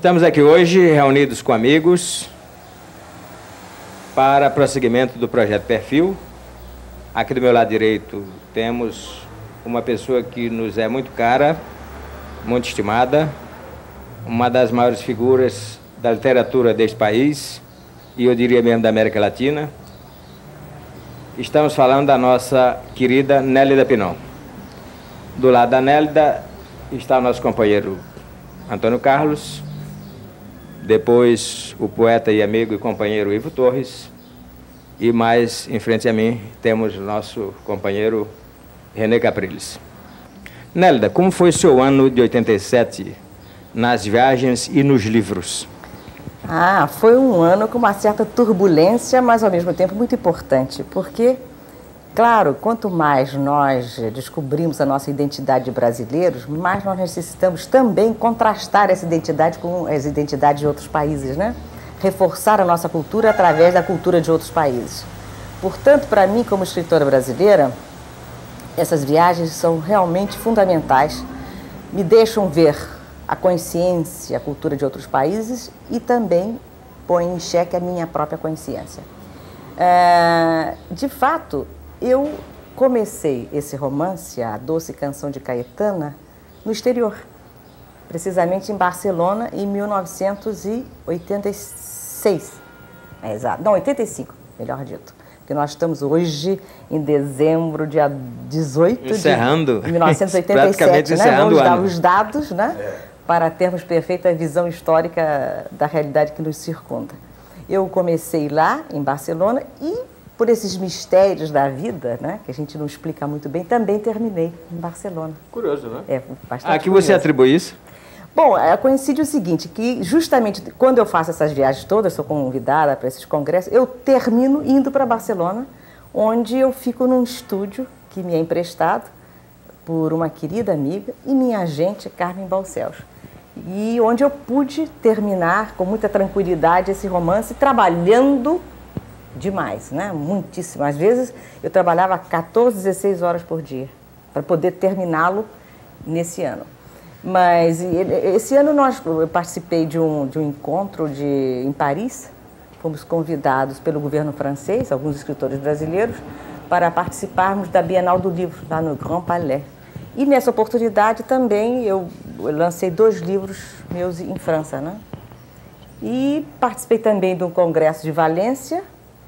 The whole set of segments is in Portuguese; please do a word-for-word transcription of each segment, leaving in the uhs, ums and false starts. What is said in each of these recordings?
Estamos aqui hoje reunidos com amigos para prosseguimento do projeto Perfil. Aqui do meu lado direito temos uma pessoa que nos é muito cara, muito estimada, uma das maiores figuras da literatura deste país e eu diria mesmo da América Latina. Estamos falando da nossa querida Nélida Pinon. Do lado da Nélida está o nosso companheiro Antônio Carlos, depois o poeta e amigo e companheiro Ivo Torres, e mais em frente a mim temos o nosso companheiro René Capriles. Nélida, como foi o seu ano de oitenta e sete nas viagens e nos livros? Ah, foi um ano com uma certa turbulência, mas ao mesmo tempo muito importante, porque, claro, quanto mais nós descobrimos a nossa identidade de brasileiros, mais nós necessitamos também contrastar essa identidade com as identidades de outros países, né? Reforçar a nossa cultura através da cultura de outros países. Portanto, para mim, como escritora brasileira, essas viagens são realmente fundamentais, me deixam ver a consciência, a cultura de outros países e também põe em xeque a minha própria consciência. É, de fato, eu comecei esse romance, A Doce Canção de Caetana, no exterior, precisamente em Barcelona, em mil novecentos e oitenta e seis. É, exato. Não, oitenta e cinco, melhor dito. Porque nós estamos hoje em dezembro, dia dezoito encerrando, de mil novecentos e oitenta e sete, né? Vamos dar os dados, né? É. Para termos perfeita visão histórica da realidade que nos circunda. Eu comecei lá, em Barcelona, e por esses mistérios da vida, né, que a gente não explica muito bem, também terminei em Barcelona. Curioso, né? É, bastante A que você atribui isso? Bom, coincide o seguinte, que justamente quando eu faço essas viagens todas, sou convidada para esses congressos, eu termino indo para Barcelona, onde eu fico num estúdio que me é emprestado por uma querida amiga e minha agente, Carmen Balcells. E onde eu pude terminar com muita tranquilidade esse romance, trabalhando demais, né? Muitíssimo. Às vezes eu trabalhava quatorze, dezesseis horas por dia para poder terminá-lo nesse ano. Mas esse ano nós, eu participei de um, de um encontro de, em Paris, fomos convidados pelo governo francês, alguns escritores brasileiros, para participarmos da Bienal do Livro, lá no Grand Palais. E nessa oportunidade também eu lancei dois livros meus em França, né? E participei também de um congresso de Valência,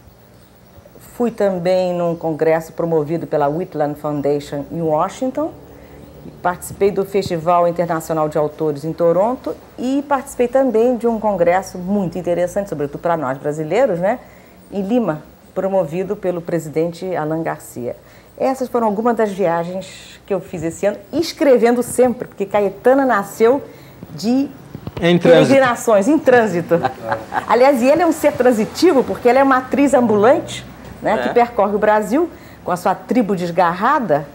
fui também num congresso promovido pela Whitlam Foundation em Washington, participei do Festival Internacional de Autores em Toronto e participei também de um congresso muito interessante, sobretudo para nós brasileiros, né? Em Lima, promovido pelo presidente Alan Garcia. Essas foram algumas das viagens que eu fiz esse ano, escrevendo sempre, porque Caetana nasceu de em peregrinações, em trânsito. Aliás, e ele é um ser transitivo, porque ela é uma atriz ambulante, né, é. que percorre o Brasil com a sua tribo desgarrada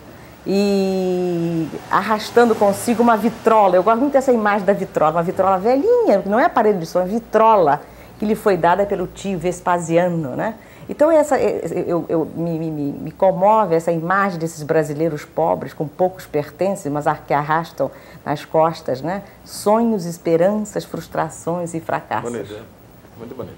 e arrastando consigo uma vitrola. Eu gosto muito dessa imagem da vitrola, uma vitrola velhinha, não é aparelho de som, é vitrola, que lhe foi dada pelo tio Vespasiano, né? Então, essa, eu, eu, me, me, me comove essa imagem desses brasileiros pobres, com poucos pertences, mas que arrastam nas costas, né? Sonhos, esperanças, frustrações e fracassos. Bonito, muito bonito.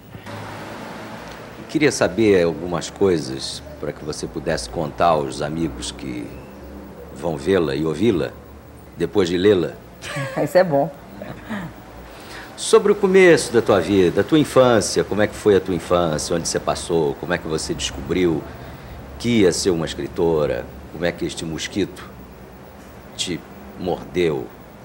Eu queria saber algumas coisas para que você pudesse contar aos amigos que vão vê-la e ouvi-la depois de lê-la. Isso é bom. Sobre o começo da tua vida, da tua infância, como é que foi a tua infância, onde você passou, como é que você descobriu que ia ser uma escritora, como é que este mosquito te mordeu?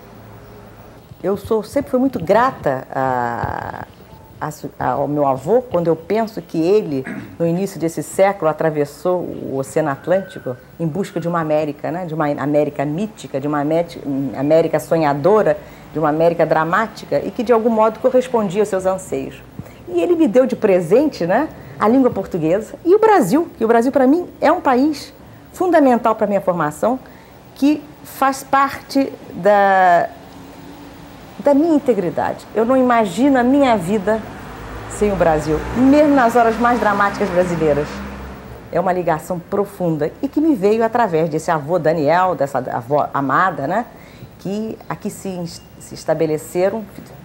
Eu sou, sempre fui muito grata a, a, ao meu avô, quando eu penso que ele, no início desse século, atravessou o Oceano Atlântico em busca de uma América, né? De uma América mítica, de uma América sonhadora, de uma América dramática e que, de algum modo, correspondia aos seus anseios. E ele me deu de presente, né, a língua portuguesa e o Brasil, que o Brasil, para mim, é um país fundamental para a minha formação, que faz parte da, da minha integridade. Eu não imagino a minha vida sem o Brasil, mesmo nas horas mais dramáticas brasileiras. É uma ligação profunda e que me veio através desse avô Daniel, dessa avó amada, né? Que aqui se, se estabeleceram,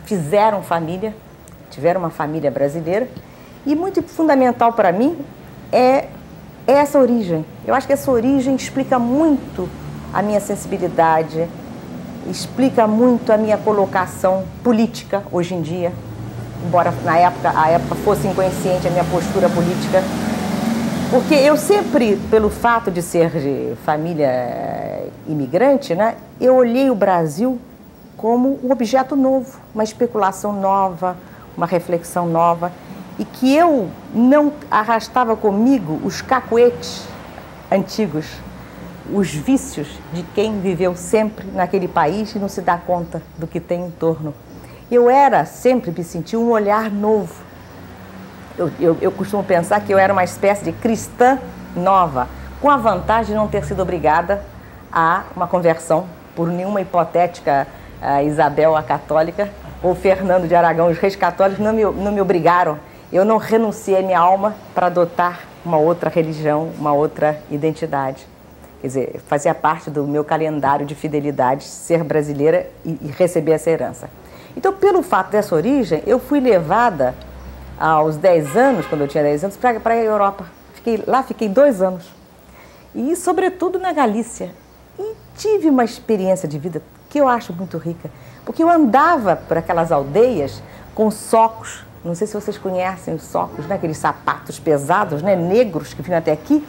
fizeram família, tiveram uma família brasileira. E muito fundamental para mim é essa origem. Eu acho que essa origem explica muito a minha sensibilidade, explica muito a minha colocação política hoje em dia, embora na época, a época fosse inconsciente a minha postura política. Porque eu sempre, pelo fato de ser de família imigrante, né, eu olhei o Brasil como um objeto novo, uma especulação nova, uma reflexão nova, e que eu não arrastava comigo os cacuetes antigos, os vícios de quem viveu sempre naquele país e não se dá conta do que tem em torno. Eu era, sempre me senti um olhar novo. Eu, eu, eu costumo pensar que eu era uma espécie de cristã nova, com a vantagem de não ter sido obrigada a uma conversão por nenhuma hipotética uh, Isabel a católica ou Fernando de Aragão. Os reis católicos não me, não me obrigaram. Eu não renunciei à minha alma para adotar uma outra religião, uma outra identidade. Quer dizer, fazia parte do meu calendário de fidelidade ser brasileira e, e receber essa herança. Então, pelo fato dessa origem, eu fui levada aos dez anos, quando eu tinha dez anos, para a Europa. Fiquei, lá fiquei dois anos. E, sobretudo, na Galícia. E tive uma experiência de vida que eu acho muito rica. Porque eu andava por aquelas aldeias com socos, não sei se vocês conhecem os socos, né? Aqueles sapatos pesados, né? Negros, que vinham até aqui.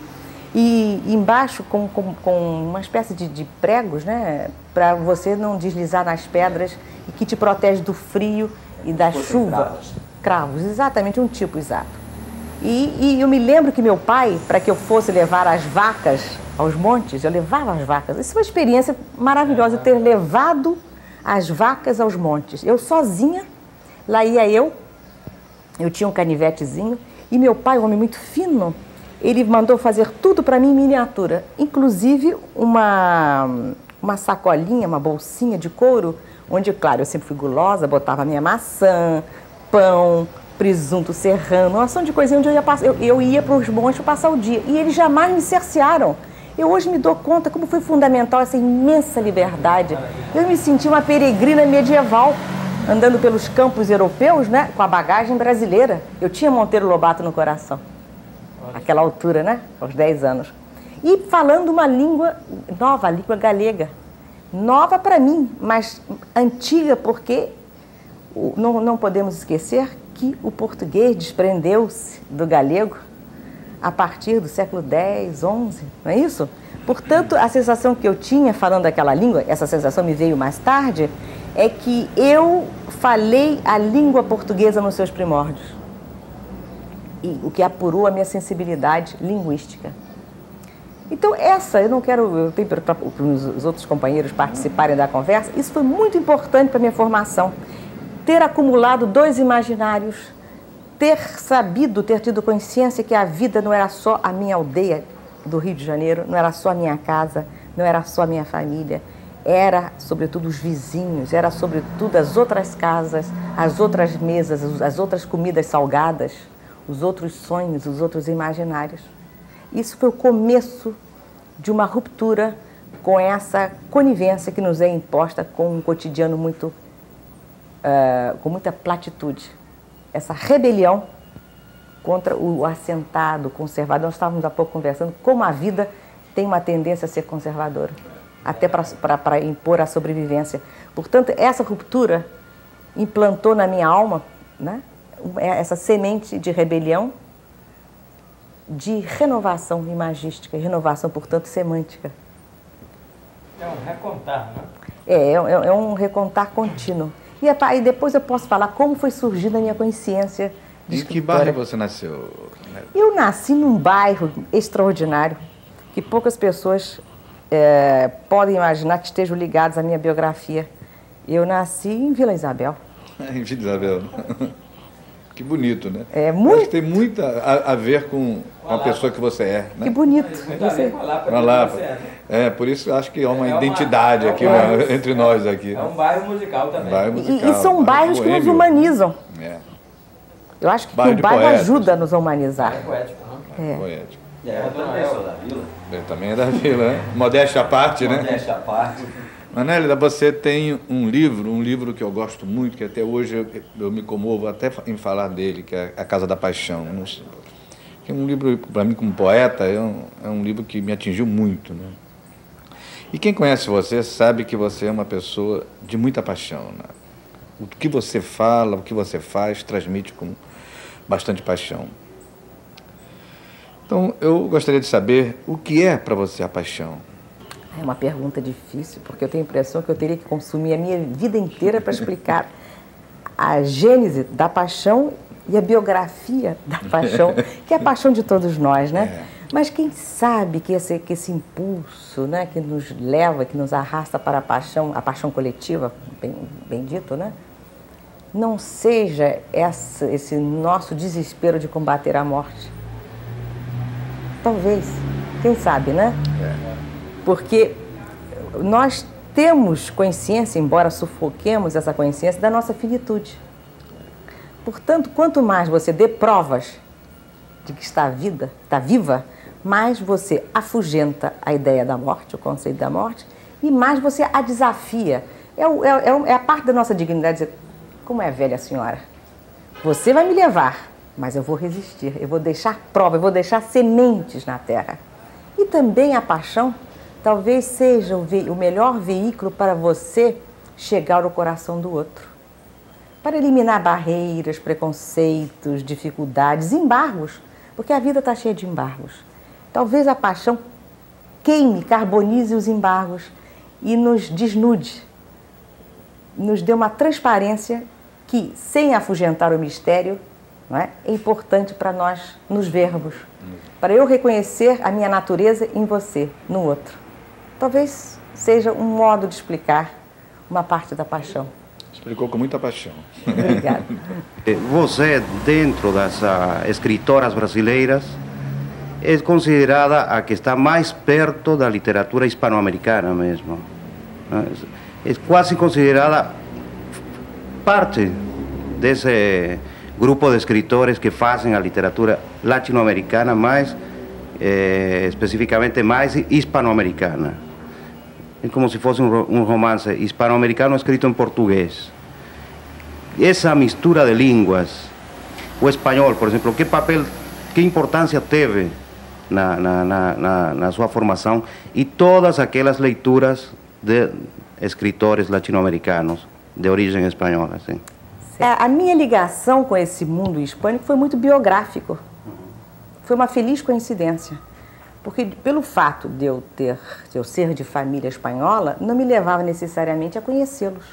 E embaixo com, com, com uma espécie de, de pregos, né? Para você não deslizar nas pedras e que te protege do frio e da chuva. Cravos, exatamente, um tipo exato. E, e eu me lembro que meu pai, para que eu fosse levar as vacas aos montes, eu levava as vacas. Isso foi uma experiência maravilhosa, ter levado as vacas aos montes. Eu sozinha, lá ia eu, eu tinha um canivetezinho, e meu pai, um homem muito fino, ele mandou fazer tudo para mim em miniatura, inclusive uma, uma sacolinha, uma bolsinha de couro, onde, claro, eu sempre fui gulosa, botava minha maçã, pão, presunto serrano, uma ação de coisinha onde eu ia, passar, eu, eu ia para os montes para passar o dia. E eles jamais me cercearam. Eu hoje me dou conta como foi fundamental essa imensa liberdade. Eu me senti uma peregrina medieval, andando pelos campos europeus, né, com a bagagem brasileira. Eu tinha Monteiro Lobato no coração, àquela altura, né, aos dez anos. E falando uma língua nova, a língua galega. Nova para mim, mas antiga porque não, não podemos esquecer que o português desprendeu-se do galego a partir do século dez, onze, não é isso? Portanto, a sensação que eu tinha falando aquela língua, essa sensação me veio mais tarde, é que eu falei a língua portuguesa nos seus primórdios. E o que apurou a minha sensibilidade linguística. Então, essa, eu não quero, eu tenho para os outros companheiros participarem da conversa, isso foi muito importante para a minha formação. Ter acumulado dois imaginários, ter sabido, ter tido consciência que a vida não era só a minha aldeia do Rio de Janeiro, não era só a minha casa, não era só a minha família, era, sobretudo, os vizinhos, era, sobretudo, as outras casas, as outras mesas, as outras comidas salgadas, os outros sonhos, os outros imaginários. Isso foi o começo de uma ruptura com essa conivência que nos é imposta com um cotidiano muito, uh, com muita platitude. Essa rebelião contra o assentado, conservador. Nós estávamos há pouco conversando como a vida tem uma tendência a ser conservadora, até para impor a sobrevivência. Portanto, essa ruptura implantou na minha alma, né, essa semente de rebelião, de renovação imagística, renovação, portanto, semântica. É um recontar, né? É, é, é um recontar contínuo. E aí depois eu posso falar como foi surgindo a minha consciência de Em que bairro você nasceu? Eu nasci num bairro extraordinário, que poucas pessoas é, podem imaginar que estejam ligadas à minha biografia. Eu nasci em Vila Isabel. Em Vila Isabel. Que bonito, né? É muito... Acho que tem muito a, a ver com, com a pessoa que você é. Né? Que bonito. Você... Lá, é, por isso acho que há uma é identidade uma, aqui, é um bairro, entre nós aqui. É um bairro musical também. Bairro musical, e, e são bairros que nos humanizam. É. Eu acho que bairro o bairro poetas. ajuda a nos humanizar. É poético, não? É. Poético. É, eu também sou da Vila. Eu também é da Vila, né? Modéstia à parte, né? Modéstia à parte. Anélida, você tem um livro, um livro que eu gosto muito, que até hoje eu, eu me comovo até em falar dele, que é A Casa da Paixão. Não sei, é um livro, para mim, como poeta, é um, é um livro que me atingiu muito, né? E quem conhece você sabe que você é uma pessoa de muita paixão, né? O que você fala, o que você faz, transmite com bastante paixão. Então, eu gostaria de saber o que é para você a paixão. É uma pergunta difícil, porque eu tenho a impressão que eu teria que consumir a minha vida inteira para explicar a gênese da paixão e a biografia da paixão, que é a paixão de todos nós, né? É. Mas quem sabe que esse, que esse impulso, né, que nos leva, que nos arrasta para a paixão, a paixão coletiva, bem, bem dito, né? Não seja essa, esse nosso desespero de combater a morte. Talvez, quem sabe, né? É. Porque nós temos consciência, embora sufoquemos essa consciência, da nossa finitude. Portanto, quanto mais você dê provas de que está vida, está viva, mais você afugenta a ideia da morte, o conceito da morte, e mais você a desafia. É, o, é, é a parte da nossa dignidade dizer, como é velha a senhora? Você vai me levar, mas eu vou resistir, eu vou deixar prova, eu vou deixar sementes na terra. E também a paixão talvez seja o, ve- o melhor veículo para você chegar ao coração do outro. Para eliminar barreiras, preconceitos, dificuldades, embargos, porque a vida está cheia de embargos. Talvez a paixão queime, carbonize os embargos e nos desnude, nos dê uma transparência que, sem afugentar o mistério, não é, é importante para nós nos vermos, para eu reconhecer a minha natureza em você, no outro. Talvez seja um modo de explicar uma parte da paixão. Explicou com muita paixão. Obrigada. Você, dentro das uh, escritoras brasileiras, é considerada a que está mais perto da literatura hispano-americana mesmo. É quase considerada parte desse grupo de escritores que fazem a literatura latino-americana, mais eh, especificamente mais hispano-americana. É como se fosse um, um romance hispano-americano escrito em português. Essa mistura de línguas, o espanhol, por exemplo, que papel, que importância teve na, na, na, na, na sua formação, e todas aquelas leituras de escritores latino-americanos de origem espanhola, assim. A minha ligação com esse mundo hispânico foi muito biográfico. Foi uma feliz coincidência. Porque pelo fato de eu ter, de eu ser de família espanhola, não me levava necessariamente a conhecê-los.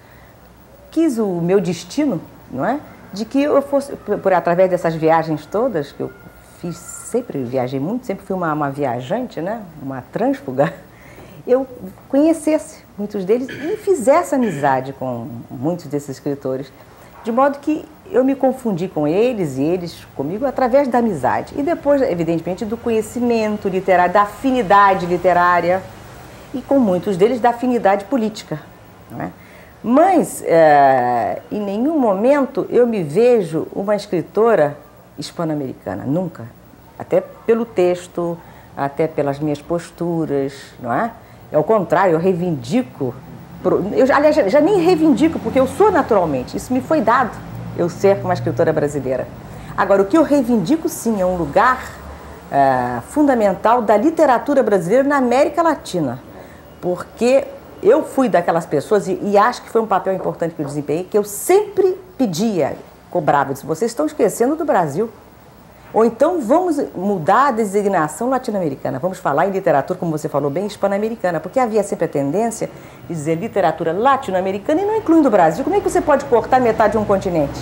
Quis o meu destino, não é? De que eu fosse, por, por através dessas viagens todas, que eu fiz, sempre viajei muito, sempre fui uma, uma viajante, né? Uma trânsfuga, eu conhecesse muitos deles e fizesse amizade com muitos desses escritores. De modo que eu me confundi com eles e eles comigo através da amizade. E depois, evidentemente, do conhecimento literário, da afinidade literária e com muitos deles da afinidade política. Não é? Mas, é, em nenhum momento eu me vejo uma escritora hispano-americana, nunca. Até pelo texto, até pelas minhas posturas, não é? Ao contrário, eu reivindico. Eu, aliás, já, já nem reivindico, porque eu sou naturalmente, isso me foi dado, eu ser uma escritora brasileira. Agora, o que eu reivindico, sim, é um lugar é, fundamental da literatura brasileira na América Latina, porque eu fui daquelas pessoas, e, e acho que foi um papel importante que eu desempenhei, que eu sempre pedia, cobrava, disse, vocês estão esquecendo do Brasil. Ou então vamos mudar a designação latino-americana, vamos falar em literatura, como você falou bem, hispano-americana, porque havia sempre a tendência de dizer literatura latino-americana e não incluindo o Brasil. Como é que você pode cortar metade de um continente?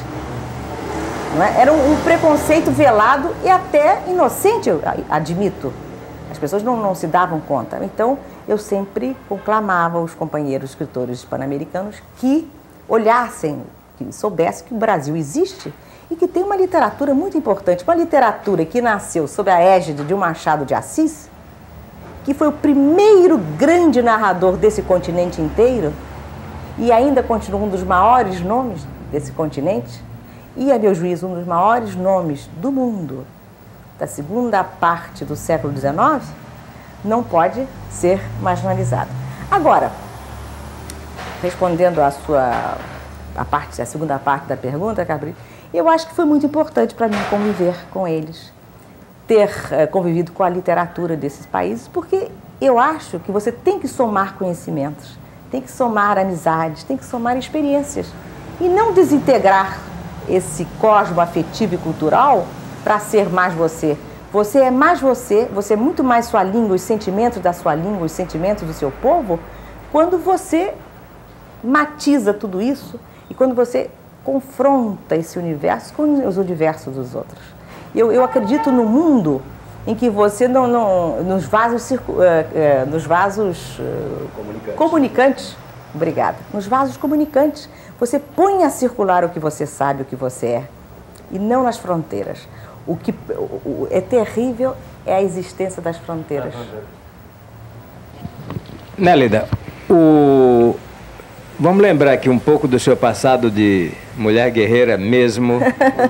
Não é? Era um, um preconceito velado e até inocente, eu admito. As pessoas não, não se davam conta. Então, eu sempre conclamava os companheiros escritores hispano-americanos que olhassem, que soubessem que o Brasil existe e que tem uma literatura muito importante, uma literatura que nasceu sob a égide de um Machado de Assis, que foi o primeiro grande narrador desse continente inteiro e ainda continua um dos maiores nomes desse continente e, a meu juízo, um dos maiores nomes do mundo da segunda parte do século dezenove, não pode ser marginalizado. Agora, respondendo a sua a parte, a segunda parte da pergunta, Cabrini, eu acho que foi muito importante para mim conviver com eles, ter uh, convivido com a literatura desses países, porque eu acho que você tem que somar conhecimentos, tem que somar amizades, tem que somar experiências e não desintegrar esse cosmo afetivo e cultural para ser mais você. Você é mais você, você é muito mais sua língua, os sentimentos da sua língua, os sentimentos do seu povo, quando você matiza tudo isso e quando você confronta esse universo com os universos dos outros. Eu, eu acredito no mundo em que você não, não nos vasos, circu, uh, uh, nos vasos uh, comunicantes. comunicantes, obrigada, nos vasos comunicantes, você põe a circular o que você sabe, o que você é, e não nas fronteiras. O que o, o, é terrível é a existência das fronteiras. Nélida, o... vamos lembrar aqui um pouco do seu passado de mulher guerreira mesmo,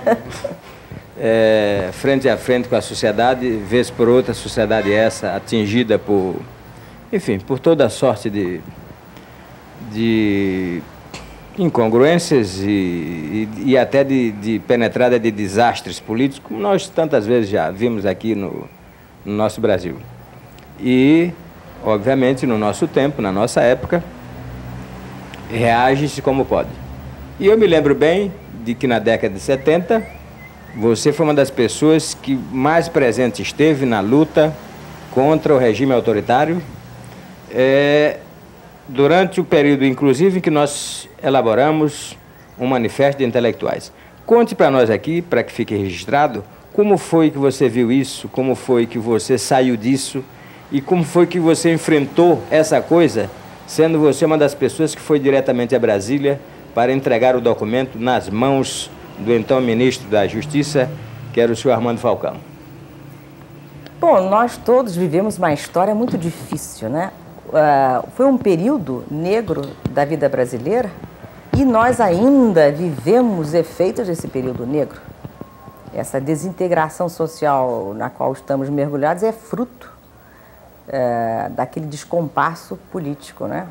é, frente a frente com a sociedade, vez por outra, a sociedade essa atingida por, enfim, por toda a sorte de, de incongruências e, e, e até de, de penetrada de desastres políticos, como nós tantas vezes já vimos aqui no, no nosso Brasil. E, obviamente, no nosso tempo, na nossa época, reage-se como pode. E eu me lembro bem de que na década de setenta, você foi uma das pessoas que mais presente esteve na luta contra o regime autoritário, é, durante o período, inclusive, em que nós elaboramos um manifesto de intelectuais. Conte para nós aqui, para que fique registrado, como foi que você viu isso, como foi que você saiu disso e como foi que você enfrentou essa coisa, sendo você uma das pessoas que foi diretamente a Brasília para entregar o documento nas mãos do então ministro da Justiça, que era o senhor Armando Falcão. Bom, nós todos vivemos uma história muito difícil, né? Uh, foi um período negro da vida brasileira e nós ainda vivemos efeitos desse período negro. Essa desintegração social na qual estamos mergulhados é fruto uh, daquele descompasso político, né?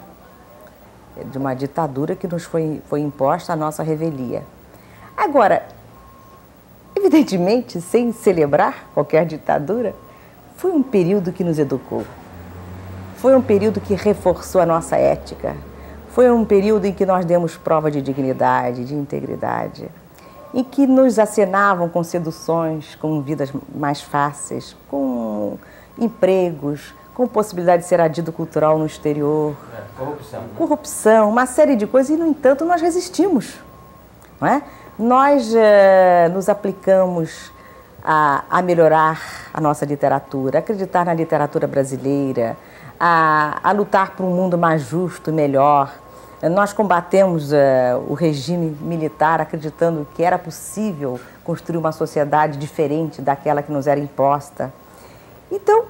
De uma ditadura que nos foi, foi imposta à nossa revelia. Agora, evidentemente, sem celebrar qualquer ditadura, foi um período que nos educou. Foi um período que reforçou a nossa ética. Foi um período em que nós demos prova de dignidade, de integridade, em que nos acenavam com seduções, com vidas mais fáceis, com empregos, com possibilidade de ser adido cultural no exterior. É, corrupção. Né? Corrupção, uma série de coisas, e, no entanto, nós resistimos. Não é? Nós eh, nos aplicamos a, a melhorar a nossa literatura, a acreditar na literatura brasileira, a, a lutar por um mundo mais justo e melhor. Nós combatemos uh, o regime militar acreditando que era possível construir uma sociedade diferente daquela que nos era imposta. Então,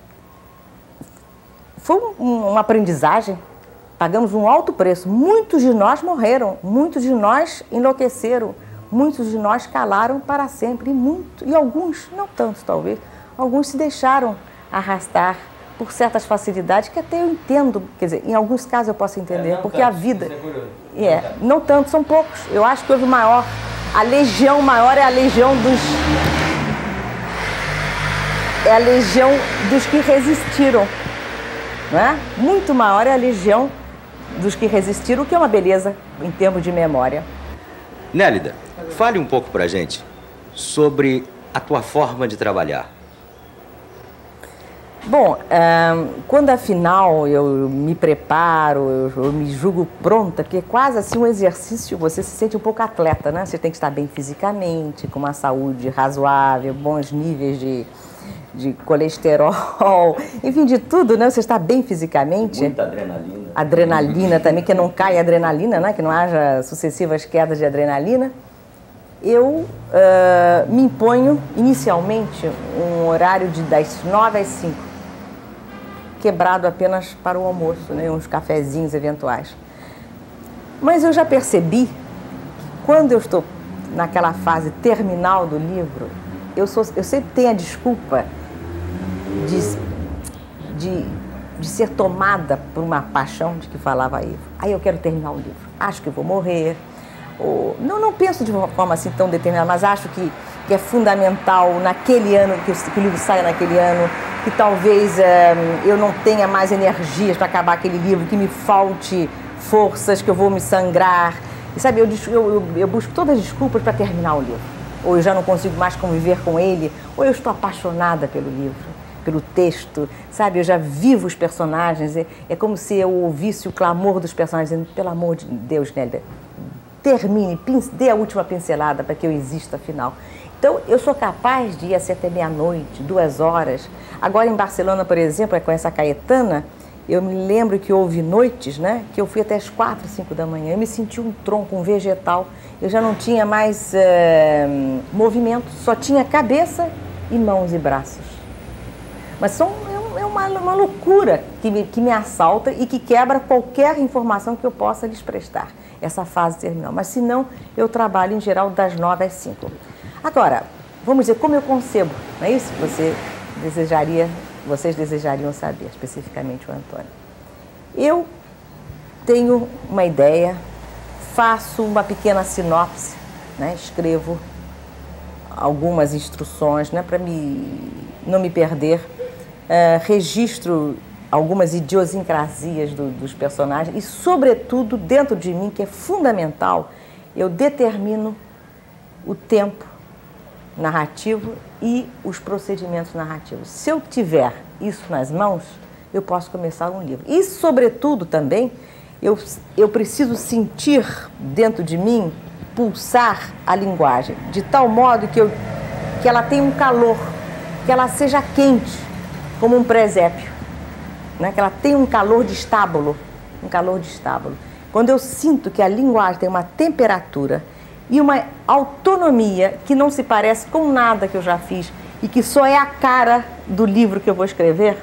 foi um, uma aprendizagem, pagamos um alto preço. Muitos de nós morreram, muitos de nós enlouqueceram, muitos de nós calaram para sempre, e, muito, e alguns, não tantos talvez, alguns se deixaram arrastar por certas facilidades que até eu entendo, quer dizer, em alguns casos eu posso entender, é, porque tanto, a vida... É, é, não tanto, são poucos. Eu acho que houve maior, a legião maior é a legião dos... É a legião dos que resistiram, não é? Muito maior é a legião dos que resistiram, o que é uma beleza em termos de memória. Nélida, fale um pouco pra gente sobre a tua forma de trabalhar. Bom, quando afinal eu me preparo, eu me julgo pronta, porque é quase assim um exercício, você se sente um pouco atleta, né? Você tem que estar bem fisicamente, com uma saúde razoável, bons níveis de, de colesterol, enfim, de tudo, né? Você está bem fisicamente. Muita adrenalina. Adrenalina também, que não caia adrenalina, né? Que não haja sucessivas quedas de adrenalina. Eu uh, me imponho inicialmente um horário de das nove às cinco. Quebrado apenas para o almoço, né, uns cafezinhos eventuais. Mas eu já percebi, quando eu estou naquela fase terminal do livro, eu, sou, eu sempre tenho a desculpa de, de de ser tomada por uma paixão de que falava Ivo. Aí eu quero terminar o livro. Acho que eu vou morrer. Ou, não, não penso de uma forma assim tão determinada, mas acho que, que é fundamental naquele ano, que o, que o livro saia naquele ano, que talvez é, eu não tenha mais energias para acabar aquele livro, que me falte forças, que eu vou me sangrar. E sabe, eu, eu, eu busco todas as desculpas para terminar o livro. Ou eu já não consigo mais conviver com ele, ou eu estou apaixonada pelo livro, pelo texto, sabe? Eu já vivo os personagens, é, é como se eu ouvisse o clamor dos personagens, dizendo, pelo amor de Deus, Nélida, termine, dê a última pincelada para que eu exista afinal. Então, eu sou capaz de ir assim até meia-noite, duas horas. Agora, em Barcelona, por exemplo, com essa Caetana, eu me lembro que houve noites, né, que eu fui até as quatro, cinco da manhã. Eu me senti um tronco, um vegetal. Eu já não tinha mais é, movimento, só tinha cabeça e mãos e braços. Mas são, é uma, uma loucura que me, que me assalta e que quebra qualquer informação que eu possa lhes prestar. Essa fase terminal. Mas, se não, eu trabalho, em geral, das nove às cinco. Agora, vamos dizer, como eu concebo, não é isso que você desejaria, vocês desejariam saber, especificamente o Antônio. Eu tenho uma ideia, faço uma pequena sinopse, né? Escrevo algumas instruções, né? Para me, não me perder, uh, registro algumas idiosincrasias do, dos personagens e, sobretudo, dentro de mim, que é fundamental, eu determino o tempo narrativo e os procedimentos narrativos. Se eu tiver isso nas mãos, eu posso começar um livro. E, sobretudo, também, eu, eu preciso sentir dentro de mim, pulsar a linguagem, de tal modo que, eu, que ela tenha um calor, que ela seja quente, como um presépio. Né, que ela tem um calor de estábulo, um calor de estábulo. Quando eu sinto que a linguagem tem uma temperatura e uma autonomia que não se parece com nada que eu já fiz e que só é a cara do livro que eu vou escrever,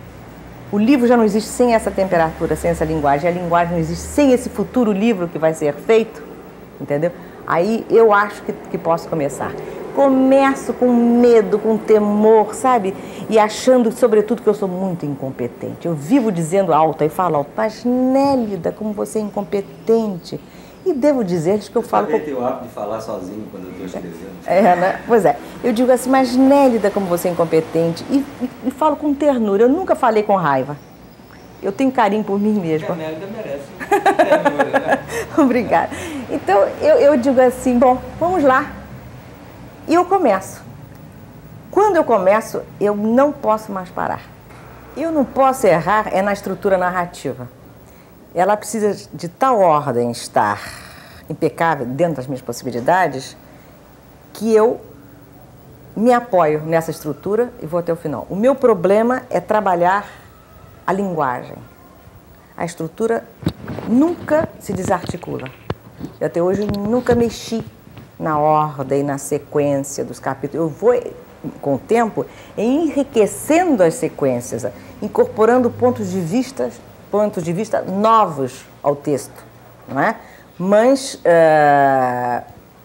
o livro já não existe sem essa temperatura, sem essa linguagem, a linguagem não existe sem esse futuro livro que vai ser feito, entendeu? Aí eu acho que, que posso começar. Começo com medo, com temor, sabe? E achando, sobretudo, que eu sou muito incompetente. Eu vivo dizendo alto, aí falo alto, mas Nélida, como você é incompetente. E devo dizer-lhes que eu falo... Eu tenho o hábito de falar sozinho quando eu estou escrevendo. É, né? Pois é. Eu digo assim, mas Nélida, como você é incompetente. E, e, e falo com ternura. Eu nunca falei com raiva. Eu tenho carinho por mim mesma. A Nélida merece ternura, né? Obrigada. Então, eu, eu digo assim, bom, vamos lá. E eu começo. Quando eu começo, eu não posso mais parar. Eu não posso errar é na estrutura narrativa. Ela precisa de tal ordem estar impecável dentro das minhas possibilidades que eu me apoio nessa estrutura e vou até o final. O meu problema é trabalhar a linguagem. A estrutura nunca se desarticula. Eu até hoje nunca mexi na ordem, na sequência dos capítulos. Eu vou, com o tempo, enriquecendo as sequências, incorporando pontos de vista, pontos de vista novos ao texto, não é? Mas uh,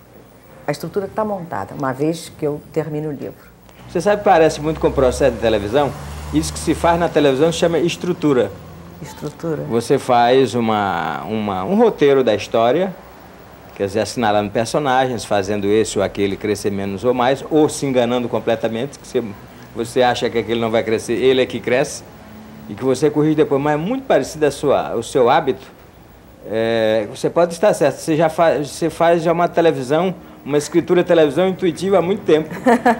a estrutura está montada, uma vez que eu termino o livro. Você sabe que parece muito com o processo de televisão? Isso que se faz na televisão se chama estrutura. Estrutura. Você faz uma, uma, um roteiro da história, quer dizer, assinalando personagens, fazendo esse ou aquele crescer menos ou mais, ou se enganando completamente, que você, você acha que aquele não vai crescer, ele é que cresce, e que você corrige depois. Mas é muito parecido a sua, o seu hábito. É, você pode estar certo, você já faz, você faz já uma televisão, uma escritura de televisão intuitiva há muito tempo.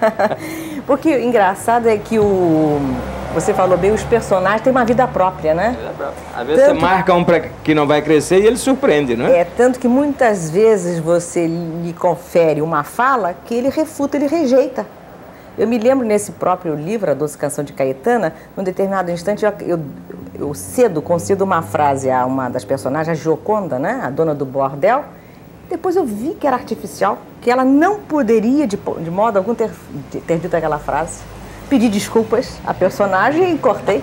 Porque o engraçado é que o... Você falou bem, os personagens têm uma vida própria, né? Vida própria. Às vezes tanto... você marca um pra que não vai crescer e ele surpreende, não é? É, tanto que muitas vezes você lhe confere uma fala que ele refuta, ele rejeita. Eu me lembro nesse próprio livro, A Doce Canção de Caetana, num determinado instante eu, eu, eu cedo concedo uma frase a uma das personagens, a Gioconda, né? A dona do bordel. Depois eu vi que era artificial, que ela não poderia de, de modo algum ter, ter dito aquela frase. Pedi desculpas à personagem e cortei.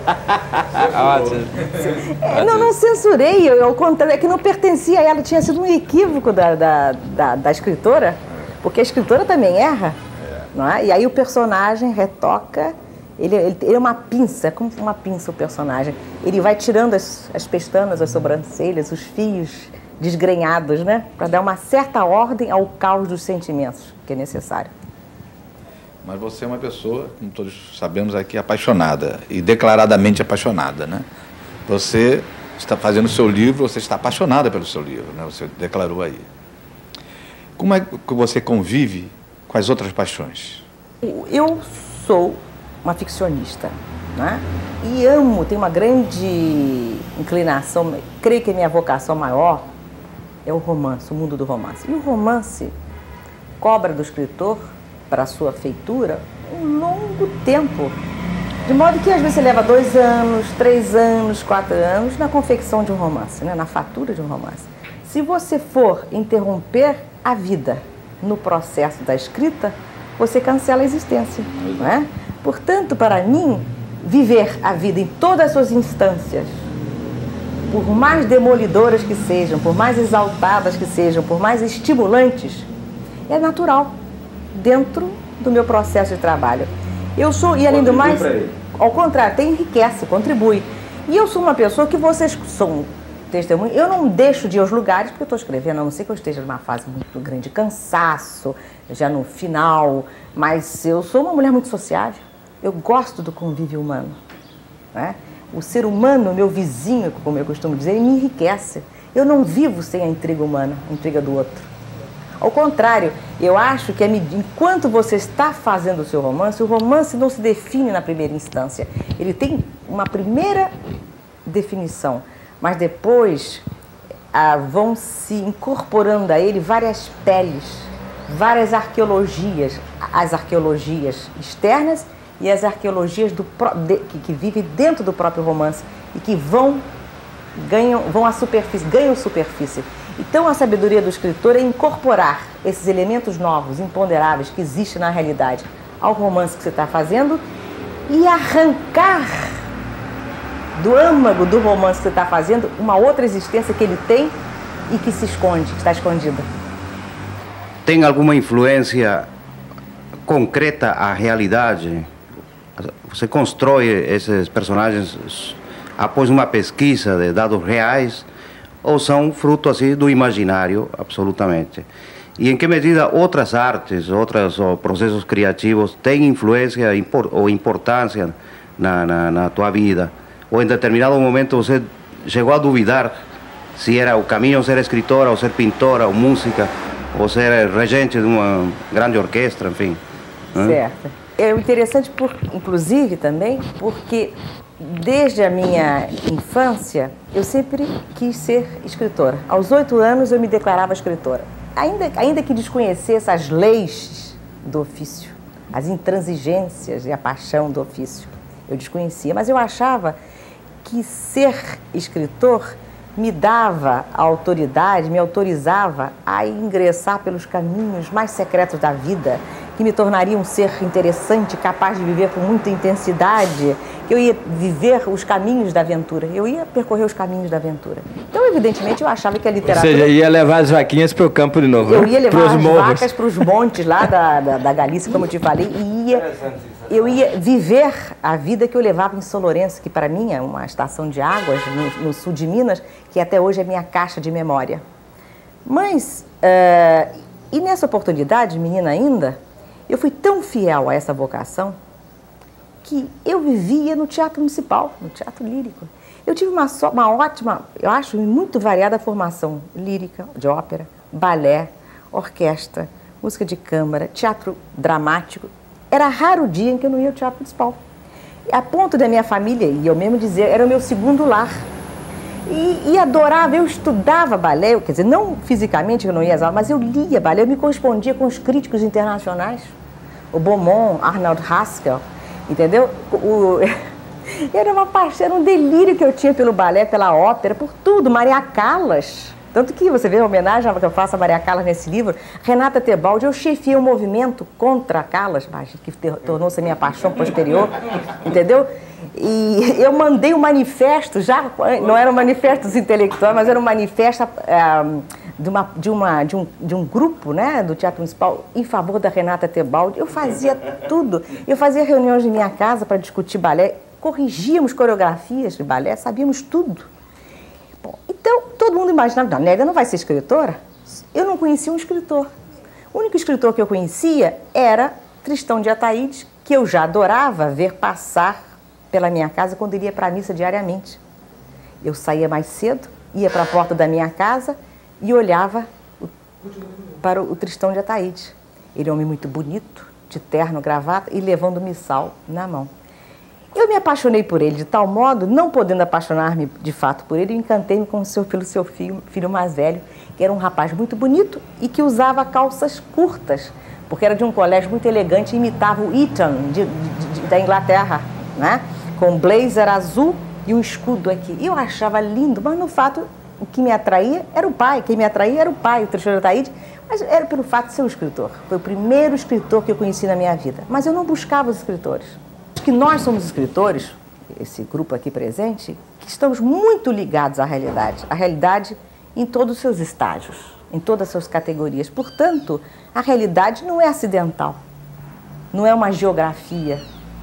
é, não, não censurei, eu, ao contrário, é que não pertencia a ela, tinha sido um equívoco da, da, da, da escritora, porque a escritora também erra, não é? E aí o personagem retoca Ele, ele, ele é uma pinça, como uma pinça o personagem. Ele vai tirando as, as pestanas, as sobrancelhas, os fios desgrenhados, né? Para dar uma certa ordem ao caos dos sentimentos que é necessário. Mas você é uma pessoa, como todos sabemos aqui, apaixonada e declaradamente apaixonada, né? Você está fazendo o seu livro, você está apaixonada pelo seu livro, né? Você declarou aí. Como é que você convive com as outras paixões? Eu sou uma ficcionista, né? E amo, tenho uma grande inclinação, creio que a minha vocação maior é o romance, o mundo do romance. E o romance cobra do escritor, para a sua feitura, um longo tempo. De modo que às vezes você leva dois anos, três anos, quatro anos na confecção de um romance, né? Na fatura de um romance. Se você for interromper a vida no processo da escrita, você cancela a existência, não é? Portanto, para mim, viver a vida em todas as suas instâncias, por mais demolidoras que sejam, por mais exaltadas que sejam, por mais estimulantes, é natural, dentro do meu processo de trabalho. Eu sou, e além do mais, ao contrário, até enriquece, contribui. E eu sou uma pessoa que vocês são testemunhas, eu não deixo de ir aos lugares porque eu estou escrevendo, a não ser que eu esteja numa fase muito grande de cansaço, já no final, mas eu sou uma mulher muito sociável. Eu gosto do convívio humano, né? O ser humano, meu vizinho, como eu costumo dizer, ele me enriquece. Eu não vivo sem a intriga humana, a intriga do outro. Ao contrário, eu acho que enquanto você está fazendo o seu romance, o romance não se define na primeira instância. Ele tem uma primeira definição, mas depois ah, vão se incorporando a ele várias peles, várias arqueologias, as arqueologias externas e as arqueologias do, de, que, que vivem dentro do próprio romance e que vão, ganham, vão à superfície, ganham superfície. Então a sabedoria do escritor é incorporar esses elementos novos, imponderáveis, que existem na realidade, ao romance que você está fazendo e arrancar do âmago do romance que você está fazendo uma outra existência que ele tem e que se esconde, que está escondida. Tem alguma influência concreta à realidade? Você constrói esses personagens após uma pesquisa de dados reais ou são fruto assim do imaginário, absolutamente? E em que medida outras artes, outros processos criativos têm influência ou importância na, na, na tua vida? Ou em determinado momento você chegou a duvidar se era o caminho ser escritora, ou ser pintora, ou música, ou ser regente de uma grande orquestra, enfim? Certo. É interessante, por, inclusive, também, porque desde a minha infância eu sempre quis ser escritora. Aos oito anos eu me declarava escritora. Ainda, ainda que desconhecesse as leis do ofício, as intransigências e a paixão do ofício, eu desconhecia, mas eu achava que ser escritor me dava a autoridade, me autorizava a ingressar pelos caminhos mais secretos da vida, que me tornaria um ser interessante, capaz de viver com muita intensidade, que eu ia viver os caminhos da aventura, eu ia percorrer os caminhos da aventura. Então, evidentemente, eu achava que a literatura... Ou seja, ia levar as vaquinhas para o campo de novo. Eu ia levar as morros. vacas para os montes lá da, da, da Galícia, como eu te falei, e ia, eu ia viver a vida que eu levava em São Lourenço, que para mim é uma estação de águas no, no sul de Minas, que até hoje é minha caixa de memória. Mas, uh, e nessa oportunidade, menina ainda, eu fui tão fiel a essa vocação que eu vivia no Teatro Municipal, no Teatro Lírico. Eu tive uma, so, uma ótima, eu acho, muito variada formação lírica, de ópera, balé, orquestra, música de câmara, teatro dramático. Era raro o dia em que eu não ia ao Teatro Municipal. A ponto da minha família, e eu mesmo dizer, era o meu segundo lar. E, e adorava, eu estudava balé, eu, quer dizer, não fisicamente, eu não ia às aulas, mas eu lia balé, eu me correspondia com os críticos internacionais, o Beaumont, Arnold Haskell, entendeu? O, era uma paixão, era um delírio que eu tinha pelo balé, pela ópera, por tudo, Maria Callas. Tanto que você vê a homenagem que eu faço a Maria Callas nesse livro, Renata Tebaldi, eu chefiei um movimento contra a Callas, que tornou-se a minha paixão posterior, entendeu? E eu mandei um manifesto, já não eram manifestos intelectuais, mas era um manifesto uh, de, uma, de, uma, de, um, de um grupo, né, do Teatro Municipal em favor da Renata Tebaldi. Eu fazia tudo. Eu fazia reuniões em minha casa para discutir balé, corrigíamos coreografias de balé, sabíamos tudo. Bom, então, todo mundo imaginava, não, Nélia não vai ser escritora. Eu não conhecia um escritor. O único escritor que eu conhecia era Tristão de Ataíde, que eu já adorava ver passar pela minha casa quando iria para a missa diariamente. Eu saía mais cedo, ia para a porta da minha casa e olhava para o Tristão de Ataíde. Ele é um homem muito bonito, de terno, gravata e levando o missal na mão. Eu me apaixonei por ele de tal modo, não podendo apaixonar-me de fato por ele, eu encantei-me com o seu, pelo seu filho, filho mais velho, que era um rapaz muito bonito e que usava calças curtas, porque era de um colégio muito elegante, imitava o Eton de, de, de, da Inglaterra, né? Com um blazer azul e um escudo aqui. E eu achava lindo, mas no fato, o que me atraía era o pai, quem me atraía era o pai, o Tristão de Ataíde, mas era pelo fato de ser um escritor. Foi o primeiro escritor que eu conheci na minha vida, mas eu não buscava os escritores. Que nós somos escritores, esse grupo aqui presente, que estamos muito ligados à realidade, à realidade em todos os seus estágios, em todas as suas categorias. Portanto, a realidade não é acidental, não é uma geografia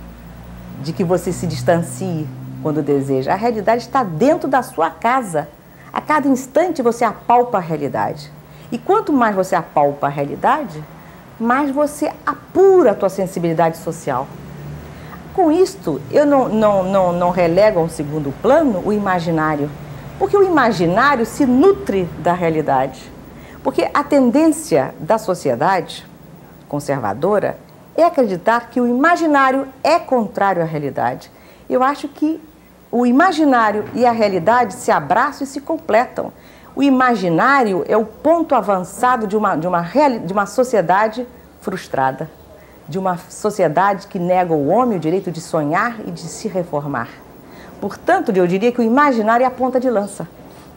de que você se distancie quando deseja. A realidade está dentro da sua casa. A cada instante você apalpa a realidade. E quanto mais você apalpa a realidade, mais você apura a tua sensibilidade social. Com isto, eu não, não, não, não relego a um segundo plano o imaginário, porque o imaginário se nutre da realidade. Porque a tendência da sociedade conservadora é acreditar que o imaginário é contrário à realidade. Eu acho que o imaginário e a realidade se abraçam e se completam. O imaginário é o ponto avançado de uma, de uma, de uma sociedade frustrada, de uma sociedade que nega ao homem o direito de sonhar e de se reformar. Portanto, eu diria que o imaginário é a ponta de lança.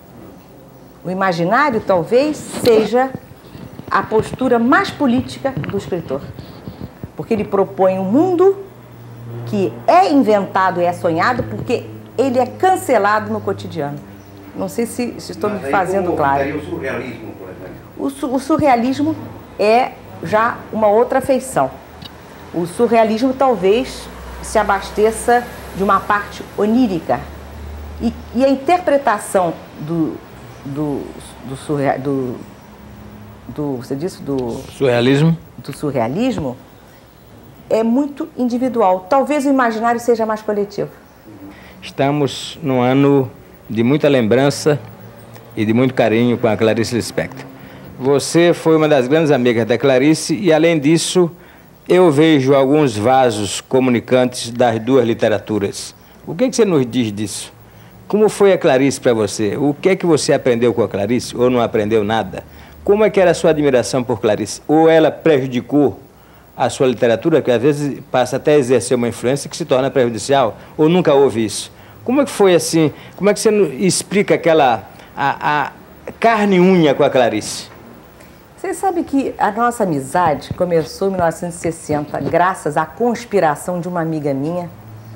O imaginário talvez seja a postura mais política do escritor, porque ele propõe um mundo que é inventado e é sonhado porque ele é cancelado no cotidiano. Não sei se, se estou me fazendo claro. O surrealismo, por exemplo? O, su, o surrealismo é já uma outra feição. O surrealismo talvez se abasteça de uma parte onírica. E, e a interpretação do, do, do, surreal, do, do, você disse? Do surrealismo? Do surrealismo é muito individual. Talvez o imaginário seja mais coletivo. Estamos num ano de muita lembrança e de muito carinho com a Clarice Lispector. Você foi uma das grandes amigas da Clarice e, além disso, eu vejo alguns vasos comunicantes das duas literaturas. O que, é que você nos diz disso? Como foi a Clarice para você? O que é que você aprendeu com a Clarice ou não aprendeu nada? Como é que era a sua admiração por Clarice? Ou ela prejudicou a sua literatura, que às vezes passa até a exercer uma influência que se torna prejudicial? Ou nunca houve isso? Como é que foi assim? Como é que você explica aquela a, a carne e unha com a Clarice? Você sabe que a nossa amizade começou em mil novecentos e sessenta, graças à conspiração de uma amiga minha,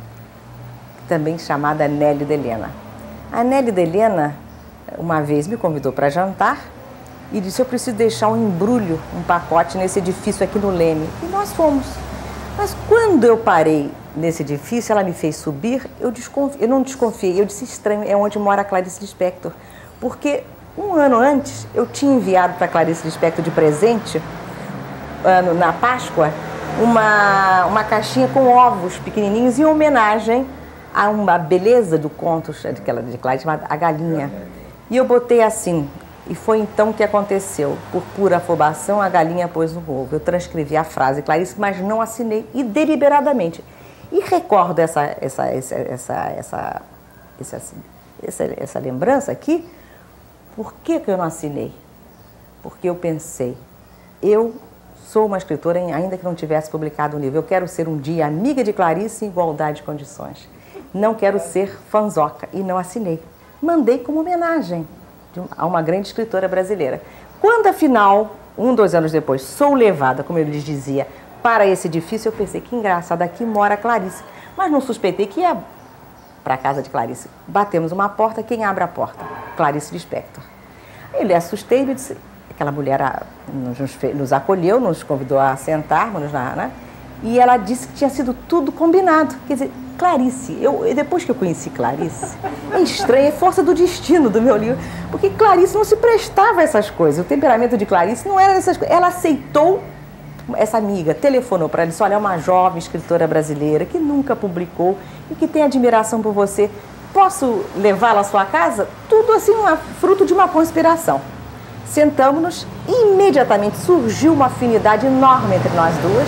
também chamada Nélida Helena. A Nélida Helena, uma vez, me convidou para jantar e disse: eu preciso deixar um embrulho, um pacote nesse edifício aqui no Leme. E nós fomos. Mas quando eu parei nesse edifício, ela me fez subir, eu, desconfi... eu não desconfiei, eu disse: estranho, é onde mora a Clarice Lispector. Porque um ano antes, eu tinha enviado para a Clarice Lispector de presente, ano, na Páscoa, uma, uma caixinha com ovos pequenininhos em homenagem a uma beleza do conto daquela de Clarice, chamada A Galinha. E eu botei assim, e foi então que aconteceu. Por pura afobação, a galinha pôs no ovo. Eu transcrevi a frase Clarice, mas não assinei, e deliberadamente. E recordo essa, essa, essa, essa, essa, essa, essa, essa lembrança aqui. Por que que eu não assinei? Porque eu pensei, eu sou uma escritora, ainda que não tivesse publicado um livro, eu quero ser um dia amiga de Clarice em igualdade de condições. Não quero ser fanzoca, e não assinei. Mandei como homenagem a uma grande escritora brasileira. Quando, afinal, um, dois anos depois, sou levada, como eu lhes dizia, para esse edifício, eu pensei, que engraçado, aqui mora Clarice. Mas não suspeitei que ia para a casa de Clarice. Batemos uma porta, quem abre a porta? Clarice Lispector. Ele assustei e me disse, aquela mulher nos, nos acolheu, nos convidou a sentarmos, né? E ela disse que tinha sido tudo combinado. Quer dizer, Clarice, eu, depois que eu conheci Clarice, é estranho, é força do destino do meu livro, porque Clarice não se prestava a essas coisas, o temperamento de Clarice não era dessas coisas. Ela aceitou, essa amiga telefonou para ela e disse, olha, é uma jovem escritora brasileira que nunca publicou e que tem admiração por você, posso levá-la à sua casa? Tudo assim, uma, fruto de uma conspiração. Sentamos-nos e imediatamente surgiu uma afinidade enorme entre nós duas.